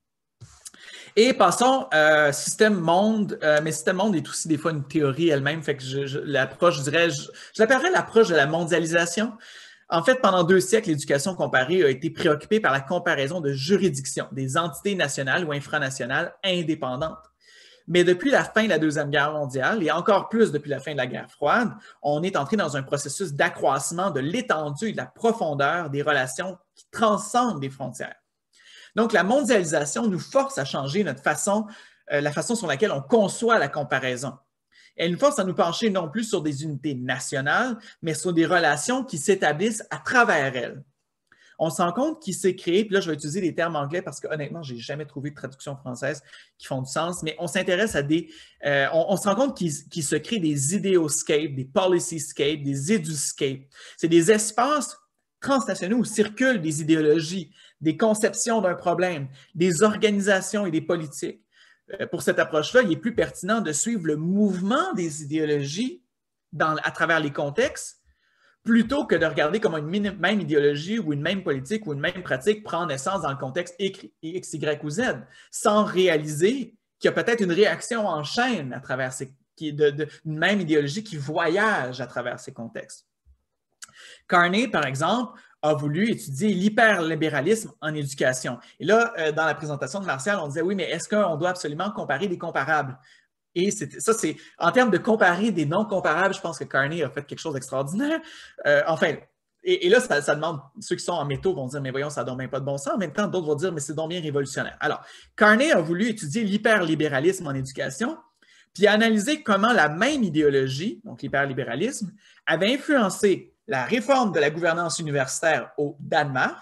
[SPEAKER 1] Et passons euh, système monde, euh, mais système monde est aussi des fois une théorie elle-même, fait que l'approche, je dirais, je, je l'appellerais l'approche de la mondialisation. En fait, pendant deux siècles, l'éducation comparée a été préoccupée par la comparaison de juridictions, des entités nationales ou infranationales indépendantes. Mais depuis la fin de la Deuxième Guerre mondiale, et encore plus depuis la fin de la guerre froide, on est entré dans un processus d'accroissement de l'étendue et de la profondeur des relations qui transcendent les frontières. Donc, la mondialisation nous force à changer notre façon, euh, la façon sur laquelle on conçoit la comparaison. Elle nous force à nous pencher non plus sur des unités nationales, mais sur des relations qui s'établissent à travers elles. On se rend compte qu'il s'est créé, puis là, je vais utiliser des termes anglais parce que honnêtement, je n'ai jamais trouvé de traduction française qui font du sens, mais on s'intéresse à des... Euh, on, on se rend compte qu'il qu'il se crée des idéoscapes, des policyscapes, des eduscapes. C'est des espaces transnationaux où circulent des idéologies, des conceptions d'un problème, des organisations et des politiques. Euh, pour cette approche-là, il est plus pertinent de suivre le mouvement des idéologies dans, à travers les contextes, plutôt que de regarder comment une même idéologie ou une même politique ou une même pratique prend naissance dans le contexte X, Y ou Z, sans réaliser qu'il y a peut-être une réaction en chaîne à travers ces, qui est de, de, une même idéologie qui voyage à travers ces contextes. Carney, par exemple, a voulu étudier l'hyperlibéralisme en éducation. Et là, euh, dans la présentation de Martial, on disait, oui, mais est-ce qu'on doit absolument comparer des comparables? Et ça, c'est en termes de comparer des non-comparables, je pense que Carney a fait quelque chose d'extraordinaire. Euh, enfin, et, et là, ça, ça demande, ceux qui sont en métaux vont dire, mais voyons, ça ne donne même pas de bon sens. En même temps, d'autres vont dire, mais c'est donc bien révolutionnaire. Alors, Carney a voulu étudier l'hyperlibéralisme en éducation, puis analyser comment la même idéologie, donc l'hyperlibéralisme, avait influencé la réforme de la gouvernance universitaire au Danemark,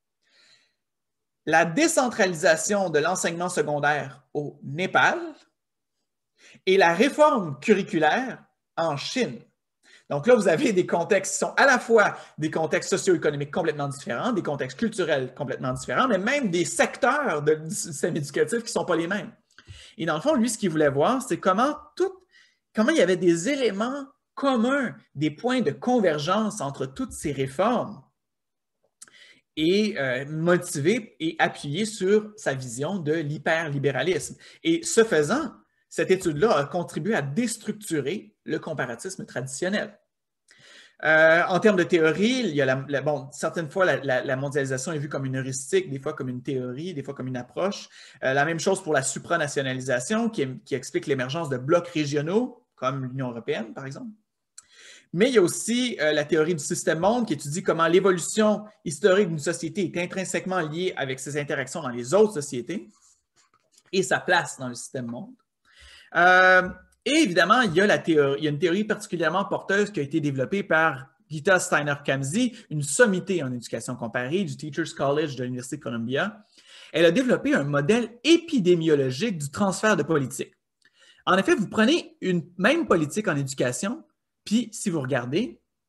[SPEAKER 1] la décentralisation de l'enseignement secondaire au Népal et la réforme curriculaire en Chine. Donc là, vous avez des contextes qui sont à la fois des contextes socio-économiques complètement différents, des contextes culturels complètement différents, mais même des secteurs de, du système éducatif qui ne sont pas les mêmes. Et dans le fond, lui, ce qu'il voulait voir, c'est comment, tout, comment il y avait des éléments communs, des points de convergence entre toutes ces réformes et euh, motivé et appuyé sur sa vision de l'hyperlibéralisme. Et ce faisant, cette étude-là a contribué à déstructurer le comparatisme traditionnel. Euh, en termes de théorie, il y a la, la, bon, certaines fois, la, la, la mondialisation est vue comme une heuristique, des fois comme une théorie, des fois comme une approche. Euh, la même chose pour la supranationalisation, qui, qui explique l'émergence de blocs régionaux, comme l'Union européenne, par exemple. Mais il y a aussi euh, la théorie du système monde qui étudie comment l'évolution historique d'une société est intrinsèquement liée avec ses interactions dans les autres sociétés et sa place dans le système monde. Euh, et évidemment, il y a, la théorie, il y a une théorie particulièrement porteuse qui a été développée par Gita Steiner-Kamsi, une sommité en éducation comparée du Teachers College de l'Université de Columbia. Elle a développé un modèle épidémiologique du transfert de politique. En effet, vous prenez une même politique en éducation, puis si vous regardez,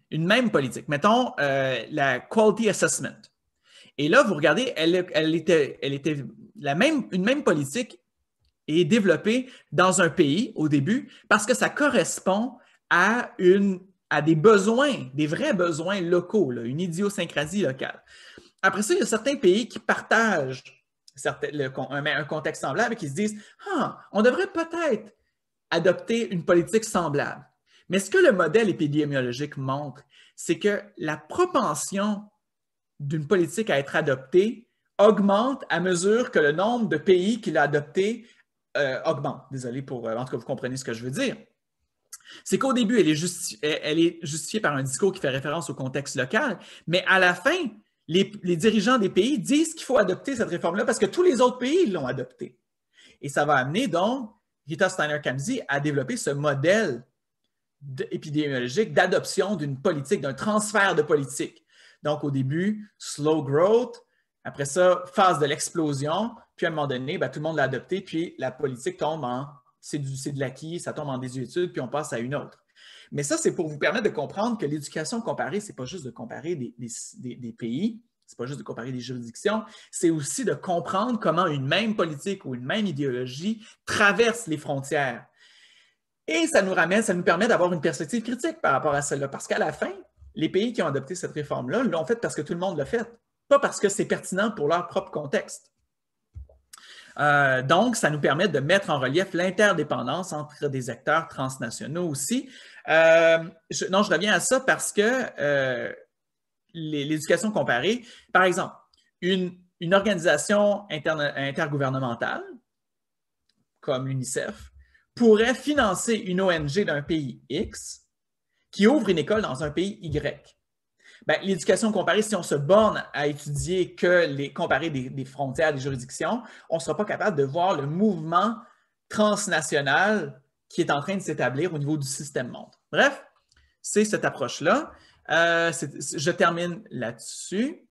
[SPEAKER 1] une même politique. Mettons euh, la Quality Assessment. Et là, vous regardez, elle, elle était, elle était la même, une même politique est développée dans un pays au début parce que ça correspond à, une, à des besoins, des vrais besoins locaux, là, une idiosyncrasie locale. Après ça, il y a certains pays qui partagent certains, le, un, un contexte semblable et qui se disent ah, on devrait peut-être adopter une politique semblable. Mais ce que le modèle épidémiologique montre, c'est que la propension d'une politique à être adoptée augmente à mesure que le nombre de pays qui l'a adoptée euh, augmente. Désolé pour, en tout cas, vous comprenez ce que je veux dire. C'est qu'au début, elle est, justi elle est justifiée par un discours qui fait référence au contexte local, mais à la fin, les, les dirigeants des pays disent qu'il faut adopter cette réforme-là parce que tous les autres pays l'ont adoptée. Et ça va amener donc Rita Steiner-Kamsi à développer ce modèle épidémiologique d'adoption d'une politique, d'un transfert de politique. Donc, au début, slow growth, après ça, phase de l'explosion, puis à un moment donné, ben, tout le monde l'a adopté, puis la politique tombe en, c'est de l'acquis, ça tombe en désuétude, puis on passe à une autre. Mais ça, c'est pour vous permettre de comprendre que l'éducation comparée, ce n'est pas juste de comparer des, des, des pays, ce n'est pas juste de comparer des juridictions, c'est aussi de comprendre comment une même politique ou une même idéologie traverse les frontières. Et ça nous ramène, ça nous permet d'avoir une perspective critique par rapport à celle-là, parce qu'à la fin, les pays qui ont adopté cette réforme-là l'ont faite parce que tout le monde l'a faite, pas parce que c'est pertinent pour leur propre contexte. Euh, donc, ça nous permet de mettre en relief l'interdépendance entre des acteurs transnationaux aussi. Euh, je, non, je reviens à ça parce que euh, l'éducation comparée, par exemple, une, une organisation interne, intergouvernementale, comme l'UNICEF, pourrait financer une O N G d'un pays X qui ouvre une école dans un pays Y. Ben, l'éducation comparée, si on se borne à étudier que les comparer des, des frontières, des juridictions, on ne sera pas capable de voir le mouvement transnational qui est en train de s'établir au niveau du système monde. Bref, c'est cette approche-là. Euh, je termine là-dessus.